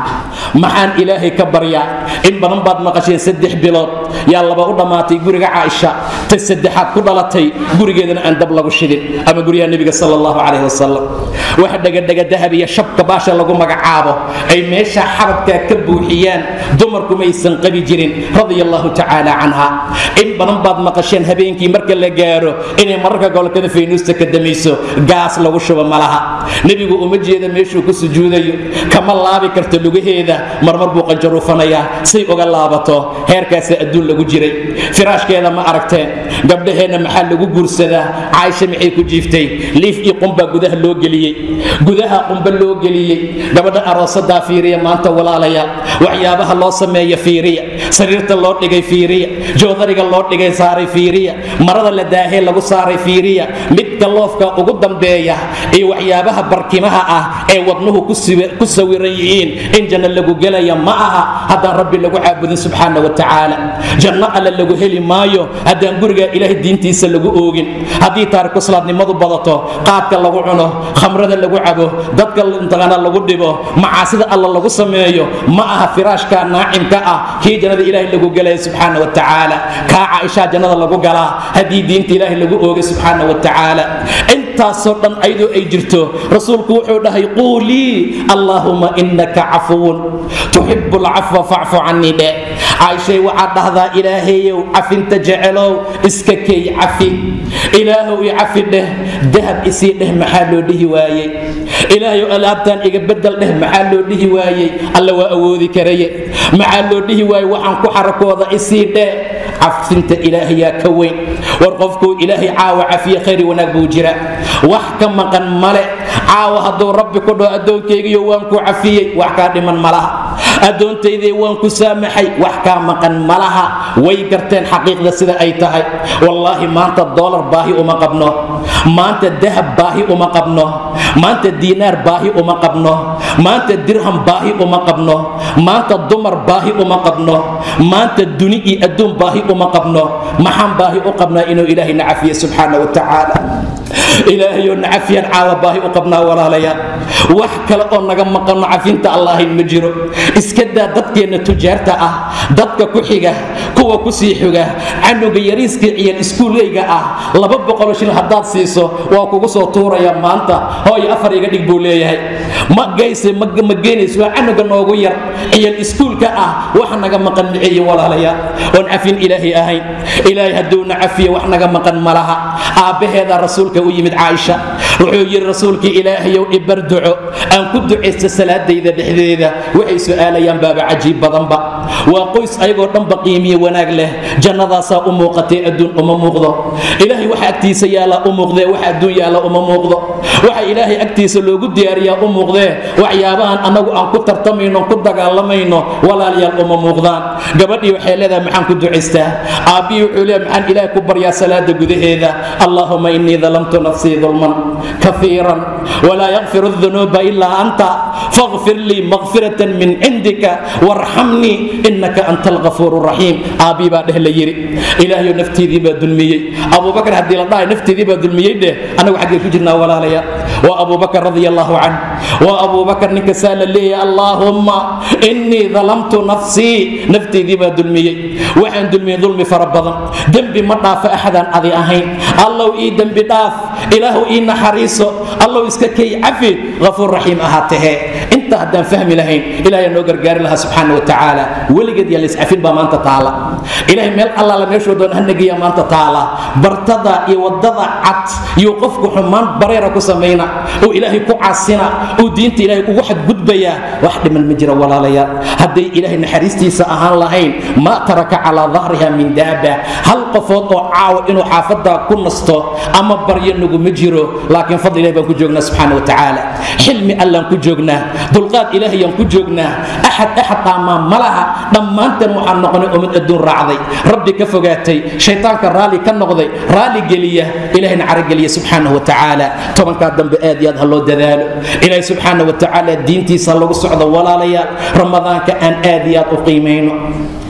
maxaan ilaahay ka baryaa in badan baad maqasheen saddex bilood yaa laba u dhammaatay guriga caaisha ta saddexaad ku dhalatay gurigeedana aan dab lagu shidin ama guryaha nebiga sala allahu calayhi wasalam waxa dhagadhaga dahab iyo shabka baasha lagu magacaabo ay meesha xabadkaa ka buuxiyaan dumarku maysan qabi jirin radia allahu tacaala canha in badan baad maqasheen habeenkii marka la gaaro inay mararka gobolkada faynuusta ka damayso gaas lagu shubo malaha nebigu uma jeeda meeshuu ku sujuudayo kama laabi karto lugaheeda marmar buu qanjaruufanayaa say uga laabato heerkaasa adduun lagu jiray firaashkeeda ma aragteen gabdhaheenna maxaa lagu guursadaa caaisha maxay ku jiiftay liif iyo qumbaa gudaha loo geliyey gudaha qumba loo geliyey gabadha aroosadaa fiiriya maanta walaalayaal waxyaabaha loo sameeya fiiriya sariirta loo dhigay fiiriya joodariga loo dhigay saaray fiiriya marada la daahee lagu saaray fiiriya midka loofka ugu dambeeya iyo waxyaabaha barkimaha ah ee wadnuhu ku sawiran yihiin in janno lagu gelaya ma aha haddaan rabbi lagu caabudin subxaana wa tacaala janno alle lagu heli maayo haddaan guriga ilaahay diintiisa lagu oogin haddii taariku salaadnimadu badato qaadka lagu cuno khamrada lagu cabo dadka intaqana lagu dhibo macaasida alla lagu sameeyo ma aha firaashka naacimka ah kii jannada ilaahay lagu gelaya subxaana wa tacaala kaa caaisha jannada lagu galaa haddii diinta ilaahay lagu oogay subxaana wa tacaala intaasoo dhan ayadoo ay jirto rasuulku wuxuu dhahay quulii allaahuma innaka cafuwun tuxibu alcafwa facfu canii dhe caaishay waxaad dhahdaa ilaahayow cafinta jecelow iska keey cafi ilaahow i cafi dheh dahab isii dheh maxaa loo dhihi waayey ilaahayow alaabtaan iga bedel dheh maxaa loo dhihi waayey alla waa awoodi karaye maxaa loo dhihi waayey waxaan ku xarakooda isii dheh cafinta ilaahayaa ka weyn war qofkuu ilaahay caawa cafiye khayri wanaag buu jira wax ka maqan male caawa hadduu rabbi ku dhaho addoonkaygiyo waan ku cafiyey wax kaa dhiman malaha addoontaydee waan ku saamaxay wax kaa maqan malaha way garteen xaqiiqda sida ay tahay wallaahi maanta doolar baahi uma qabno maanta dahab baahi uma qabno maanta diinaar baahi uma qabno maanta dirham baahi uma qabno maanta dumar baahi uma qabno maanta duni iyo adduun baahi uma qabno maxaan baahi u qabnaa inuu ilaahay na cafiye subxaana wa tacaala ilaahayoo na cafiyaan caawa baahi u qabnaa walaalayaal wax kale oo naga maqanno cafinta allahayn ma jiro iska daa dadkeenna tujaarta ah dadka ku xiga kuwa ku sii xiga canuga yariiska ciyaal iskuulayga ah laba boqol shil haddaad siiso waa kugu soo tuuraya maanta hooyo afar iga dhig buu leeyahay ma geyse ma geenayso waa canuga noogu yar ciyaal iskuulka ah wax naga maqan miciye walaalayaal oon cafin ilaahay ahayn ilaahay hadduuna cafiye wax naga maqan malaha aabbaheeda rasuulka u yimid caaisha wuxuu yidhi rasuulkii ilaahayow ibar duco aan ku ducaysta salaadayda dhexdeeda waxay su'aalayaan baaba cajiib badanba waa qoys ayagoo dhanba qiimiye wanaag leh jannadaasaa u muuqatee adduun uma muuqdo ilaahay waxa agtiisa yaala u muuqdee waxa adduun yaala uma muuqdo waxa ilaahay agtiisa loogu diyaariyaa u muuqdee waxyaabahan annagu aan ku tartamayno ku dagaalamayno walaalayaal uma muuqdaan gabadhii waxay leedahay maxaan ku ducaystaa aabbihii wuxuu leeyahay maxaan ilaahay ku baryaa salaada gudaheeda allaahuma innii dalamtu nafsii dulman kafiiran walaa yakfiru dunuuba ilaa anta faghfir lii makfiratan min cindika warxamnii innaka anta alghafuuru raxiim aabbii baa dheh la yidhi ilaahayo nafteedii baa dulmiyey abubakar haddii la dhahay nafteedii baa dulmiyey dheh annagu xaggee ku jirnaa walaalaya waa abubakar radia allahu canh waa abubakar ninka saa la leeyahay allaahumma innii dalamtu nafsii nafteedii baa dulmiyey waxaan dulmiyey dulmi fara badan dembi ma dhaafo axadaan adi ahayn allow ii dembi dhaaf ilaahu ii naxariiso allow iska kay cafi ghafuur raxiim ahaatehe inta haddaan fahmi lahayn ilaahay noo gargaari lahaa subxaana wa tacaala weligeed yaa layscafin baa maanta taala ilaahay meel allaala meeshuu doona hanageeya maanta taala bartada iyo wadada cad iyo qofku xumaan bareera ku samayna oo ilaahay ku caasina oo diinta ilaahay ugu xadgudbaya wax dhiman ma jira walaalayaal hadday ilaahay naxariistiisa ahaan lahayn ma taraka calaa dahriha min daaba hal qofood oo caawa inuu xaafadda ku nasto ama baryo naguma jiro laakiin fadli ilahay baan ku joognaa subxaana wa tacaala xilmi allaan ku joognaa dulqaad ilaahayaan ku joognaa axad axad qaamaa ma laha dhammaanteen waxaan noqonay ummad adduun raacday rabbi ka fogaatay shaytaanka raalli ka noqday raalli geliya ilahayna carageliya subxaanahu wa tacaala tobankaa dambe aad iyo aad ha loo dadaalo ilaahay subxaana wa tacaala diintiisa lagu socdo walaalayaal ramadaanka aan aad iyo aad u qiimayno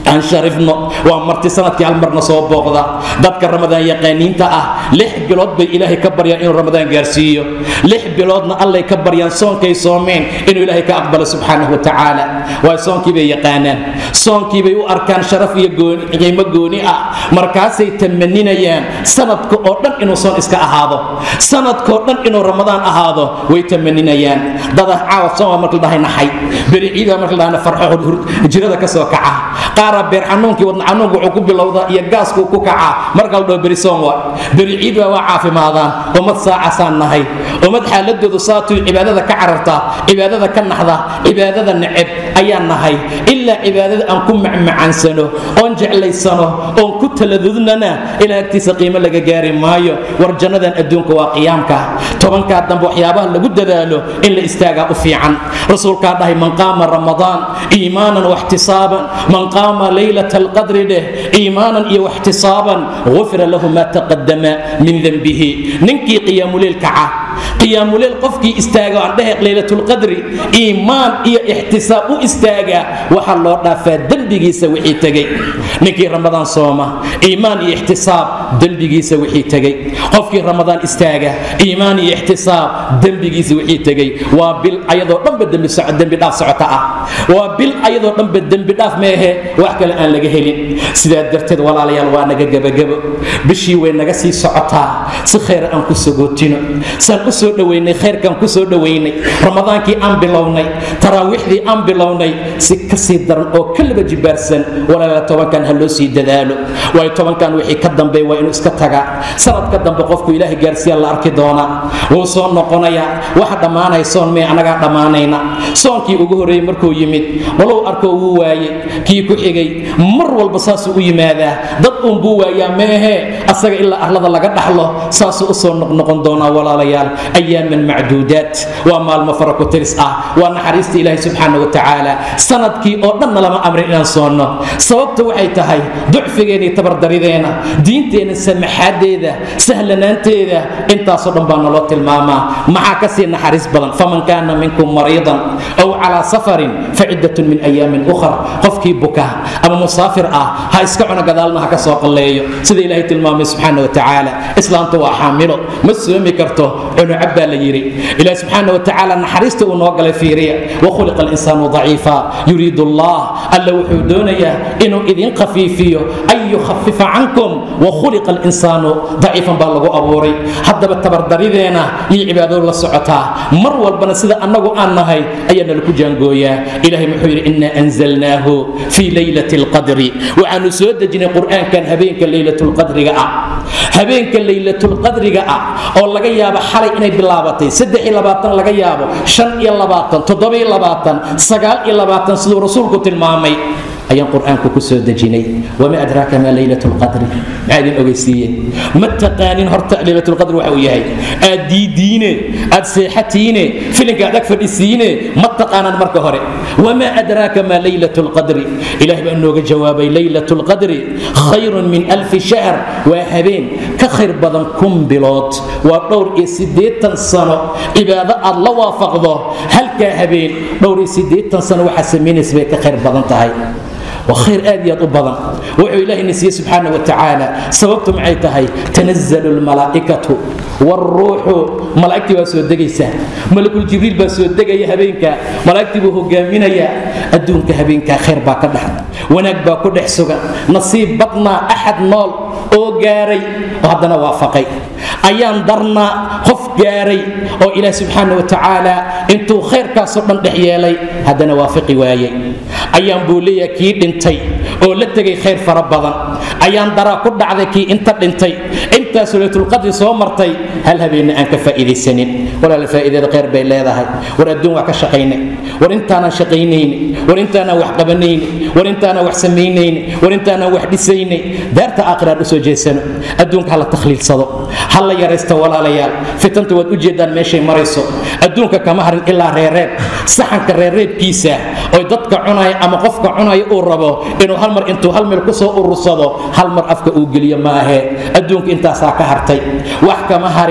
aan sharifno. waa marti sanadkii hal marna soo booqda. dadka ramadaan yaqaaniinta ah lix bilood bay ilaahay ka baryaan inuu ramadaan gaarsiiyo. lix biloodna allay ka baryaan soonkay soomeen inuu ilaahay ka aqbalo subxaanahu wa tacaala. waa soonkii bay yaqaanaan, soonkii bay u arkaan sharaf iyo gooni qiimo gooni ah. markaasay tamaninayaan sanadka oo dhan inuu soon iska ahaado, sanadkoo dhan inuu ramadaan ahaado way tamaninayaan. dada caawa sooma marka la dhahay naxay, beri ciida marka la dhahana farxo jirada ka soo kaca. qaara beer xanuunkii wadna xanuunku wuxuu ku bilowdaa iyo gaaskuu ku kacaa marka la dhaho beri soom waa beri ciid waa waa caafimaadaan. ummad saacasaan nahay, ummad xaaladoodu saatuu cibaadada ka carartaa, cibaadada ka naxda, cibaadada neceb ayaan nahay. ilaa cibaadada aan ku macmacaansano oon jeclaysano oon ku taladudnana ilaa agtiisa qiimo laga gaari maayo. war jannadan adduunka waa qiyaamka. tobankaa dambe waxyaabaha lagu dadaalo in la istaagaa u fiican. rasuulkaa dhahay man qaama ramadaan iimaanan waxtisaaban, man qaama laylata alqadri dheh iimaanan iyo waxtisaaban gufira lahu maa taqadama min denbihi. ninkii qiyaamuleyl kaca, qiyaamuleyl qofkii istaaga aan dhehe laylatulqadri iimaan iyo ixtisaab u istaaga waxaa loo dhaafaa dembigiisa wixii tegey. ninkii ramadaan sooma iimaan iyo ixtisaab dembigiisa wixii tegey. qofkii ramadaan istaaga iimaan iyo ixtisaab dembigiisa wixii tegey. waa bil ayadoo dhanba dembi dhaaf socota ah, waa bil ayadoo dhanba dembi dhaaf meehe wax kale aan laga helin. sidaa darteed walaalayaal waa naga gebagebo, bishii way naga sii socotaa. si khayr aan ku sogootino, saan u soo dhoweynay khayrkaan ku soo dhoweynay, ramadaankii aan bilownay, taraawiixdii aan bilownay, si ka sii daran oo ka laba jibaarsan walaalayaal tobankan ha loo sii dadaalo. waayo tobankan wixii ka dambeeya waa inuu iska tagaa. sanadka dambe qofku ilaahay gaarsiiya la arki doonaa, wuu soo noqonayaa. waxa dhammaanaya soon mee anagaa dhammaanayna. soonkii ugu horreeyey markuu yimid walow arko wuu waayey, kii ku xigay mar walba saasuu u yimaadaa. dad uun buu waayaa meehe asaga ilaa arlada laga dhaxlo saasuu u soo noqnoqon doonaa. walaalayaal ayaaman macduudaat waa maalmo fara ku tiris ah, waa naxariista ilaahay subxaana wa tacaala. sanadkii oo dhanna lama amrin inaan soonno. sababta waxay tahay ducfigeena iyo tabardarideena, diinteenna samaxaadeeda, sahlanaanteeda, intaasoo dhan baa naloo tilmaamaa. maxaa ka sii naxariis badan faman kaana minkum mariidan aw calaa safarin faciddatun min ayaamin ukhar. qofkii buka ama musaafir ah ha iska cuno gadaalna ha ka soo qalleeyo, sida ilaahay tilmaamay subxaana wa tacaala. islaamtu waa xaamilo, ma soomi karto, cunocab baa la yidhi. ilaahi subxaana wa tacaala naxariista uu noo galay fiiriya. wakhuliqa alinsaanu daciifa yuriidu allah, alla wuxuu doonayaa inuu idin khafiifiyo, an yukhafifa cankum. wakhuliqa alinsaanu daciifan baa lagu abuuray. haddaba tabardarideena iyo cibaadadu la socotaa. mar walbana sida annagu aan nahay ayaa nalaku jaangooyaa. ilahay muxuu yidhi inaa anzalnaahu fii laylati alqadri, waxaanu soo dejinay qur'aankan habeenka laylatulqadriga ah. habeenka laylatulqadriga ah oo laga yaabo xalay inay bilaabatay saddex iyo labaatan, laga yaabo shan iyo labaatan, toddoba iyo labaatan, sagaal iyo labaatan siduu rasuulku tilmaamay ayaan qur'aanku ku soo dejinay. wama adraaka maa laylatulqadri, maxaa idin ogeysiiyey? ma taqaanin horta laylatulqadri waxa uu yahay. aad diidiine, aad seexatiine, filinka aad ag fadhisiine ma taqaanaan marka hore. wama adraaka maa laylatulqadri, ilaah baa inooga jawaabay laylatulqadri khayrun min alfi shahr, waa habeen ka khayr badan kun bilood. waa dhowr iyo siddeetan sano cibaado aad la waafaqdo halkaa habeen. dhowr iyo siddeetan sano waxaa samaynaysa bay ka khayr badan tahay. وخير آديات أبضا وحو إلهي نسيه سبحانه وتعالى. سببته معي تهي تنزل الملائكة والروح، ملائكتي باسو الدقيسة، ملك الجبريل باسو الدقية هبينك، ملائكتي بهو قامنا يا أدونك هبينك خير باك دحن وناك باكو دحسوغا نصيب بطنا أحد نول أو قاري وهذا وافقي أيان درنا خف قاري أو إله سبحانه وتعالى انتو خير كاسوطن دحيالي هذا وافقي وايي. أيان بوليا كي دنتي أو لتغي خير فربضا، أيان درا كل عذكي انت دنتي انت سورة القدر صومرتي هل هبين أنك فائدة سنين ولا الفائدة غير بين الله وردون وكشقيني ورنتانا شقينين ورنتانا وحقبنين ورنتانا وحسمينين ورنتانا وحدسيني دارت آخر الأسو جيسن أدونك هلا تخليل صدق هلا يرست ولا ليال فتنت وتوجدان ماشي مريسو أدونك كمهر إلا ريريب سحنك ريريب كيسا أو ضدك عناي أما قفك عناي أوربو إنه هالمر إنتو هالمر كسو أورصدو هالمر أفك أوجليا ما هي أدونك أنت ساك هرتي وحك مهر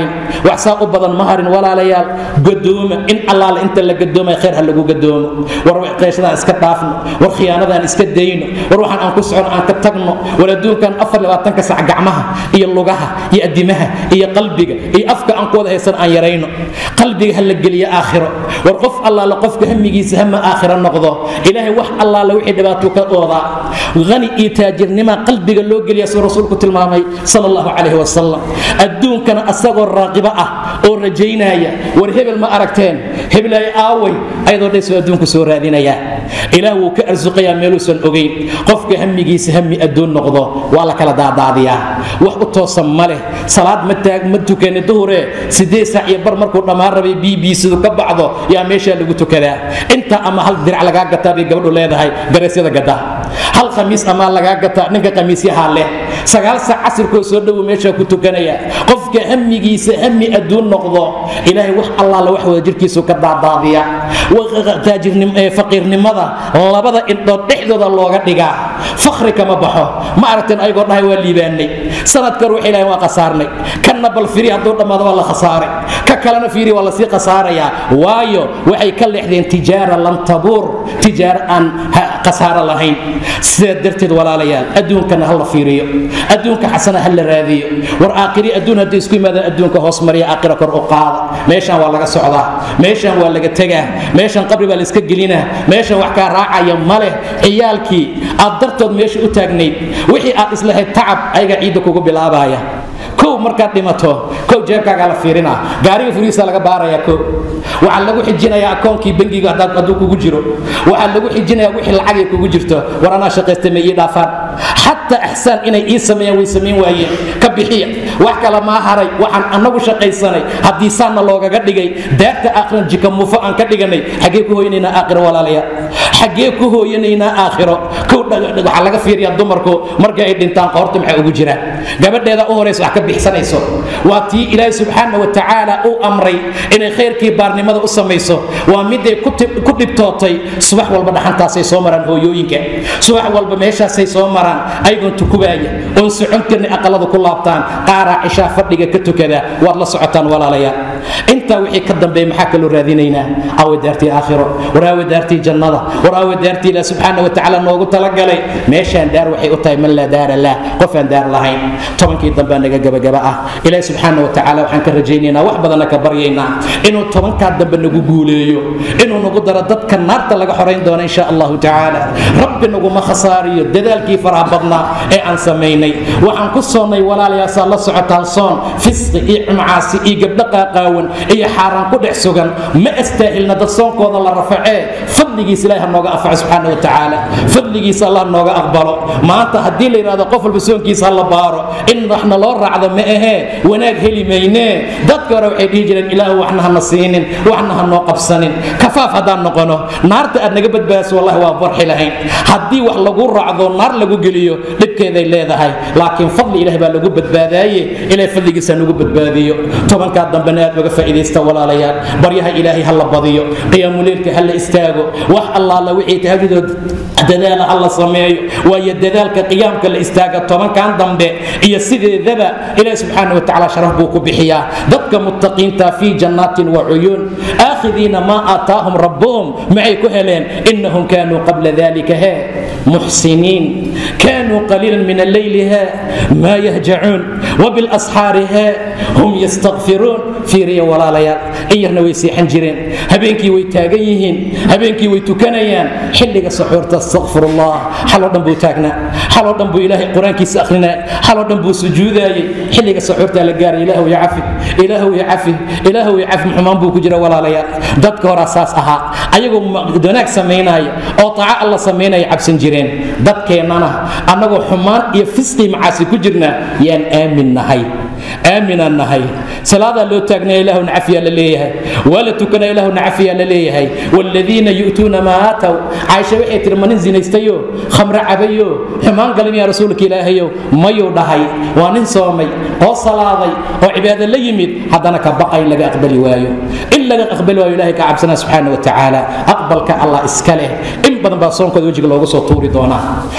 harin wax saa u badan ma harin walaalayaal gadooma in allaala inta la gadoomay khayr ha lagu gadoomo war waqtiyadan iska dhaafno war khiyaanadan iska dayno war waxaan aan ku socon aan ka tagno war adduunkan afar iyo labaatan ka sac gacmaha iyo lugaha iyo adimaha iyo qalbiga iyo afka aan ku wada haysan aan yarayno qalbiga hal la geliyo aakhiro war qof allaala qofka hamigiisa hama aakhiro noqdo ilaahay wax allaala wixii dhibaato ka ooda غني iyo taajirnima qalbiga loo geliyo soo rasuulku tilmaamay sallallahu alayhi wasallam adduunkana asagoo raaqiba ah oo rajaynaya war hebel ma aragteen hebel ay aaway ayadoo dheesoo adduunku soo raadinaya ilaah wuu ka arsuqayaa meeluusan ogeyn qofka hamigiisa hami adduun noqdo waa la kala daadaadiyaa wax u toosan ma leh salaad ma taag ma tukane duhure sidee saac iyo bar markuu dhamaan rabay b b c ka bacdo yaa meesha lagu tukadaa inta ama hal dirac laga gataa bay gabadhu leedahay gareesyada gada hal khamiis ama laga gataa ninka khamiisyaha leh sagaal saac casirkoo soo dhow meesha ku tukanaya qofka hamigiisa hami adduun noqdo ilaahay wax allaala wax wada jirkiisu ka daadaadiya taajirnimo ee faqiirnimada labada indhood dhexdooda looga dhigaa fakhri kama baxo ma aragteen ayagoo dhahay waa liibaanay sanadkan ruux ilaahay waa qasaarnay kanna bal firi hadduu dhammaado waa la khasaaray ka kalena fiiri waa la sii khasaarayaa waayo waxay ka leexdeen tijaara lan tabuur tijaara aan qasaaro lahayn sidaa darteed walaalayaal adduunkana ha la fiiriyo adduunka xasana ha la raadiyo war aakhiri adduun haddii isku yimaadaan adduunka hoos mariya aakhira kor u qaada meeshaan waa laga socdaa meeshaan waa laga tegaa meeshaan qabri baa la iska gelinaa meeshaan wax kaa raacaya ma leh ciyaalkii aad dartood meesha u taagnayd wixii aad islahayd tacab ayaga ciidda kugu bilaabaya kow markaad dhimato kow jeebkaagaa la fiirinaa gaariga furiisa laga baarayaa kow waxaa lagu xijinayaa akoonkii bangiga hadduu kugu jiro waxaa lagu xijinayaa wixii lacagay kugu jirto war anaa shaqaysta ma ii dhaafaan xataa ixsaan inay ii sameeyaan way samayn waayeen ka bixiya wax kale maa haray waxaan annagu shaqaysanay haddii saanna loogaga dhigay daarta aakhiran jika mufo aan ka dhiganay xaggee ku hooyanaynaa aakhiro walaalayaa xaggee ku hooyanaynaa aakhiro kow waxaa laga fiiriyaa dumarku markay ay dhintaan qoorta maxaa ugu jira gabadheeda u horaysa wax ka bixsanayso waa tii ilaahay subxaana wa tacaala uu amray inay khayrkii baarnimada u samayso waa miday ku dhibtootay subax walba dhaxantaasay soo maraan hooyooyinka subax walba meeshaasay soo maraan ayagoon tukubaaya oon socon karnay aqalada ku laabtaan qaaraa cishaa fadhiga ka tukada waad la socotaan walaalayaal intaa wixii ka dambeeya maxaa kaloo raadinaynaa aawe daartii aakhiro war aawe daartii jannada war aawe daartii ilaah subxaana wa tacaala noogu talagalay meeshaan daar waxay u tahay man laa daara lah qof aan daar lahayn tobankii dambe naga gabagaba ah ilaahi subxaana wa tacaala waxaan ka rajaynaynaa wax badanna ka baryaynaa inuu tobankaa dambe nagu guuleeyo inuu nagu daro dadka naarta laga xorayn doono insha allahu tacaala rabbi naguma khasaariyo dadaalkii faraha badnaa ee aan samaynay waxaan ku soonnay walaalayaasaa la socotaan soon fisqi iyo macaasi iyo gabdho qaaqaawan iyo xaaraan ku dhex sugan ma astaahilna dad soonkooda la rafacee fadligiisa ilaahi ha nooga anfaco subxaana wa tacaala fadligiisa allah nooga aqbalo maanta haddii la yidhahdo qof walba soonkiisa ha la baaro in waxna loo raacdo ma ahee wanaag heli maynee dadka hore waxay dhihi jireen ilaahu waxna hana siinin waxna ha noo qabsanin kafaaf haddaan noqono naarta aad naga badbaadiso wallahi waa barxi lahayn haddii wax lagu raacdo naar lagu geliyo dhibkeeday leedahay laakiin fadli ilaah baa lagu badbaadaaye ilaahay fadligiisa nagu badbaadiyo tobankaa dambena aad uga faa'iidaysta walaalayaal baryaha ilaahay ha la badiyo qiyaamuleylka ha la istaago wax allaala wixii tahajudoo dadaala ha la sameeyo waayo dadaalka qiyaamka la istaaga tobankan dambe iyo sideedaba ilaahay subxaana wa tacaala sharaf buu ku bixiyaa dadka muttaqiinta fii jannaatin wa cuyuun aakhidiina maa aataahum rabbuhum maxay ku heleen innahum kaanuu qabla dalika he muxsiniin kaanuu qaliilan min alleyli he maa yahjacuun wabilasxaari he hum yastakfiruun fiiriya walaalayaal in yarna way seexan jireen habeenkii way taagan yihiin habeenkii way tukanayaan xilliga saxuurta astakfirullah xaloo dhan buu taagnaa xaloo dhan buu ilaahay qur-aankiisa akhrinaa xaloo dhan buu sujuudaayay xilliga saxuurtaa la gaaray ilaahu ya cafi ilaahu ya cafi ilaahu ya cafi xumaan buu ku jira walaalayaal dadka horaa saas ahaa ayagoo wanaag samaynaya oo taaca alla samaynaya cabsan jireen dadkeennana annagoo xumaan iyo fisqii macaasi ku jirna yaan aamin nahay aaminaan nahay salaadaa loo taagnaya ilaahu nacafiyaa la leeyahay waa la tukanaya ilaahu nacafiyaa la leeyahay waaladiina yu'tuuna maa aataw caaisha waxay tiri manin zinaystayo khamre cabayo xumaan galin yaa rasuulka ilaahayow mayuu dhahay waa nin soomay oo salaaday oo cibaado la yimid haddana ka baqay laga aqbali waayo in laga aqbali waayo ilaahay ka cabsanaa subxaana wa tacaala aqbalka allah iska leh in badan baa soonkooda wejiga loogu soo tuuri doonaa dad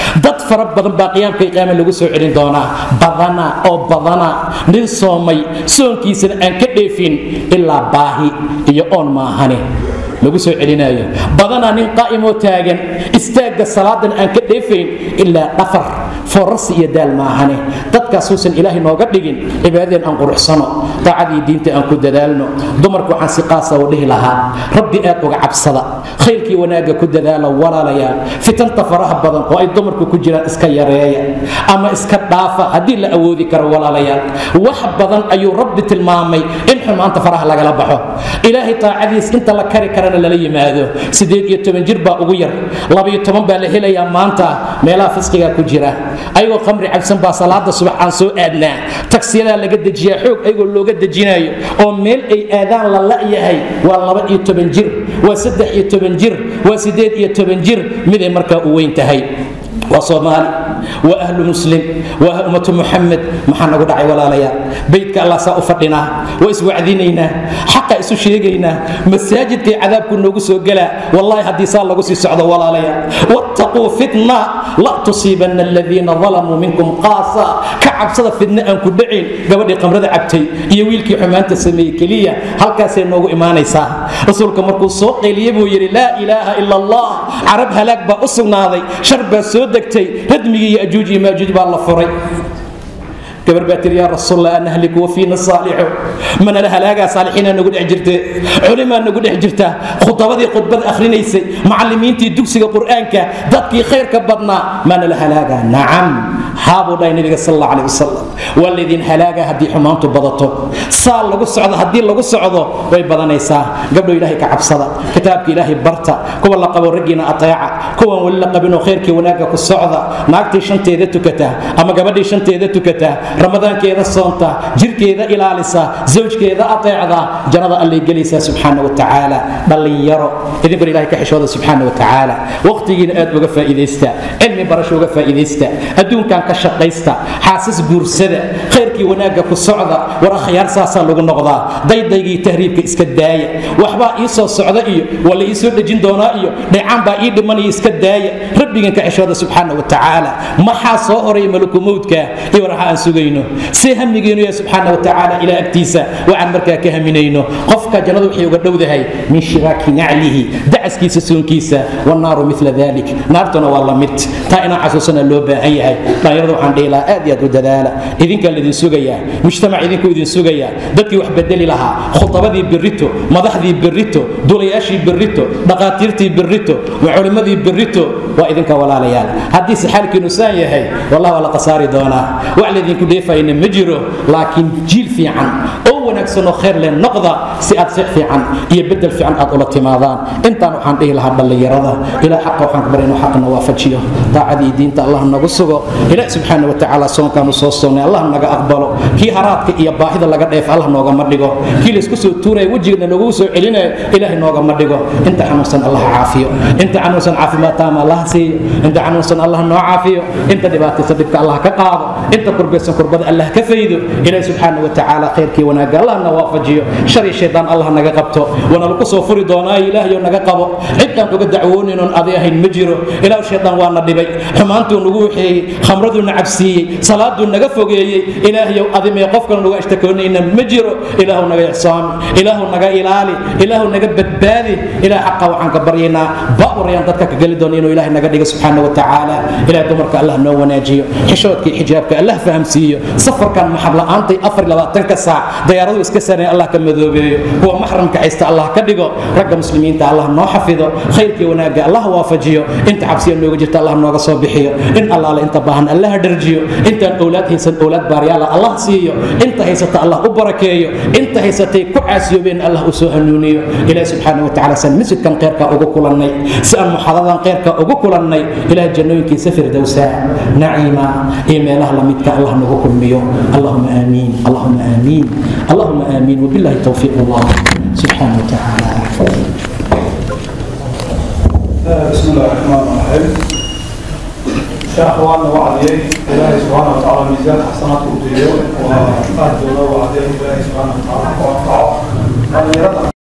fara badan baa qiyaamka qiyaama lagu soo celin doonaa badana oo badana nin soomay soonkiisana aan ka dheefin ilaa baahi iyo oon maahane lagu soo celinayo badana nin qaa'imo taagan istaaga salaadan aan ka dheefayn ilaa dhafar forasi iyo daal maahane dadkaas uusan ilaahay nooga dhigin cibaadeen aan quruxsano taacadii diinta aan ku dadaalno dumarku waxaan si qaasa u dhihi lahaa rabbi aad uga cabsada khayrkii wanaaga ku dadaala walaalayaal fitanta faraha badan oo ay dumarku ku jiraan iska yareeya ama iska dhaafa haddii la awoodi karo walaalayaal wax badan ayuu rabbi tilmaamay in xumaanta faraha lagala baxo ilaahay taacadiis inta la kari karana lala yimaado sideed iyo toban jir baa ugu yar laba iyo toban baa la helayaa maanta meelaha fisqiga ku jira ayagoo khamri cabsan baa salaada subax aan soo aadnaa taksiyadaa laga dejiyaa xoog ayagoo looga dejinayo oo meel ay aadaan la la'yahay waa laba iyo toban jir waa saddex iyo toban jir waa sideed iyo toban jir miday markaa u weyn tahay waa soomaali waa ahlu muslim waa ummatu muxamed maxaa nagu dhacay walaalayaal beydka allah saa u fadhinaa waa iswacdinaynaa xaqa isu sheegaynaa masaajidkay cadaabku noogu soo gelaa wallahi haddii saa lagu sii socdo walaalayaal wattaquu fitna la tusiibanna aladiina dalamuu minkum qaasa ka cabsada fitna aan ku dhacin gabadhii qamrada cabtay iyo wiilkii xumaanta sameeyey keliya halkaasay noogu imaanaysaa rasuulka markuu soo qeyliyey buu yidhi laa ilaaha ila allah carab halaag baa u sugnaaday shar baa soo degtay radmigii iyo ajuuj iyo maajuuj baa la furay gabar baa tiri yaa rasuulallah an ahliku wa fiina saalixu mana la halaagaa saalixiina nagu dhex jirtee culimaa nagu dhex jirta khudabadii khudbada akhrinaysay macallimiintii dugsiga qur'aanka dadkii khayrka badnaa mana la halaagaa nacam haabuu dhahay nabiga sal alla alayh wasalam waa laydin halaagaa haddii xumaantu badato saa lagu socdo haddii lagu socdo way badanaysaa gabdho ilaahay ka cabsada kitaabka ilaahay barta kuwa la qabo raggiina ateeca kuwan weli la qabinoo khayrkii wanaagga ku socda naagtii shanteeda tukata ama gabadhii shanteeda tukata ramadaankeeda soonta jirkeeda ilaalisa zawjkeeda ateecda jannada allay gelaysaa subxaana wa tacaala dhallinyaro idinkuna ilahay ka xishooda subxaana wa tacaala waqtigiina aad uga faa'iidaysta cilmi barasho uga faa'iidaysta adduunkan ka shaqaysta xaasas guursada khayrkii wanaagga ku socda war akhyaar saasaa lagu noqdaa daydaygii tahriibka iska daaya waxbaa ii soo socda iyo waa la ii soo dhejin doonaa iyo dheecaan baa ii dhimanaya iska daaya rabbigan ka xishooda subxaana wa tacaala maxaa soo horay malaku mawdka iyo waraxa aan sugay see hamigeenu ya subxaana wa tacaala ilaa agtiisa waxaan markaa ka haminayno qofka jannadu waxay uga dhowdahay min shiraaki naclihi dacaskiisa soonkiisa wannaaru mila dalik naartuna waa la mid taa inaan xasuusana loo baahan yahay dhallinyarada waxaan dhihi lahaa aad iyo aad u dadaala idinkaa laidin sugayaa mujtamac idinkuu idin sugayaa dadkii wax bedeli lahaa khudabadii berrito madaxdii berrito dulayaashii berrito dhaqaatiirtii berrito culimmadii berrito waa idinka walaalayaal haddii se xaalkiinu saan yahay wallah waa la qasaari doonaa wax laydinku dheefayna ma jiro laakiin jiil fiican oo wanaagsan oo khayr leh noqda si aad si fiican iyo bedel fiican aad ula timaadaan intaan waxaan dhihi lahaa dhallinyarada ilaa xaqa waxaan ka baray inuu xaqna waafajiyo daacadii diinta allah nagu sugo ilaah subxaana wa tacaala soonkaanu soo soonnay allah naga aqbalo kii haraadka iyo baahida laga dheef allah noogama dhigo kii laysku soo tuuraya wejigana lagu soo celinayo ilaahay noogama dhigo inta xanuunsan allah caafiyo inta xanuunsan caafimaad taama allah siiyo inta xanuunsan allah noo caafiyo inta dhibaataysa dhibka allah ka qaado inta kurbaysan kurbada allah ka faydo ilaahay subxaana wa tacaala khayrkii wanaagga الله نوافجيه شر الشيطان الله نجقبته ونلقصه فرد وانا إلهي ونجقبه عدنا نقول دعوني نن أضياه المجرو إلى الشيطان وانا دبي حمانته نجوحي خمرته نعبسي صلاته نجفوجي إلهي أضيم يقفك نجوا اشتكوني إن مجرو إله نجا إحسان إله نجا إلالي إله نجا بدبادي إله حقه وعن كبرينا بأور ينتك جلدوني إنه إله نجا ديك سبحانه وتعالى إله دمرك الله نو وناجيه حشوتك حجابك الله فهم سيه سفر كان محبلا أنت أفر لبعض تنكسع ديارو إسكسرني الله كمذوبي هو محرم كعيست الله كديجو رجع مسلمين تا الله نو حفظه خيرك وناجي الله وافجيه أنت عبسي إنه وجدت الله نو صبيحيه إن الله لا أنت بهن الله درجيه أنت أولاد هيسن أولاد باريالا الله سيه أنت هيست الله أبركيه أنت هيستي كعسيو بين الله أسوهنونيه إلى سبحانه وتعالى سن مسجد كان قيرك أوجكلني سأل محاضرا قيرك أوجكلني إلى الجنة كي سفر دوساء نعيمة إيمان الله لمتك الله نوكل ميو اللهم آمين اللهم آمين اللهم آمين وبالله التوفيق الله سبحانه وتعالى. بسم الله الرحمن الرحيم. شيخ أخواننا وعدي إلهي سبحانه وتعالى ميزان حسنات وديو وأهدوا له وعديه إلهي سبحانه وتعالى وأنفعه.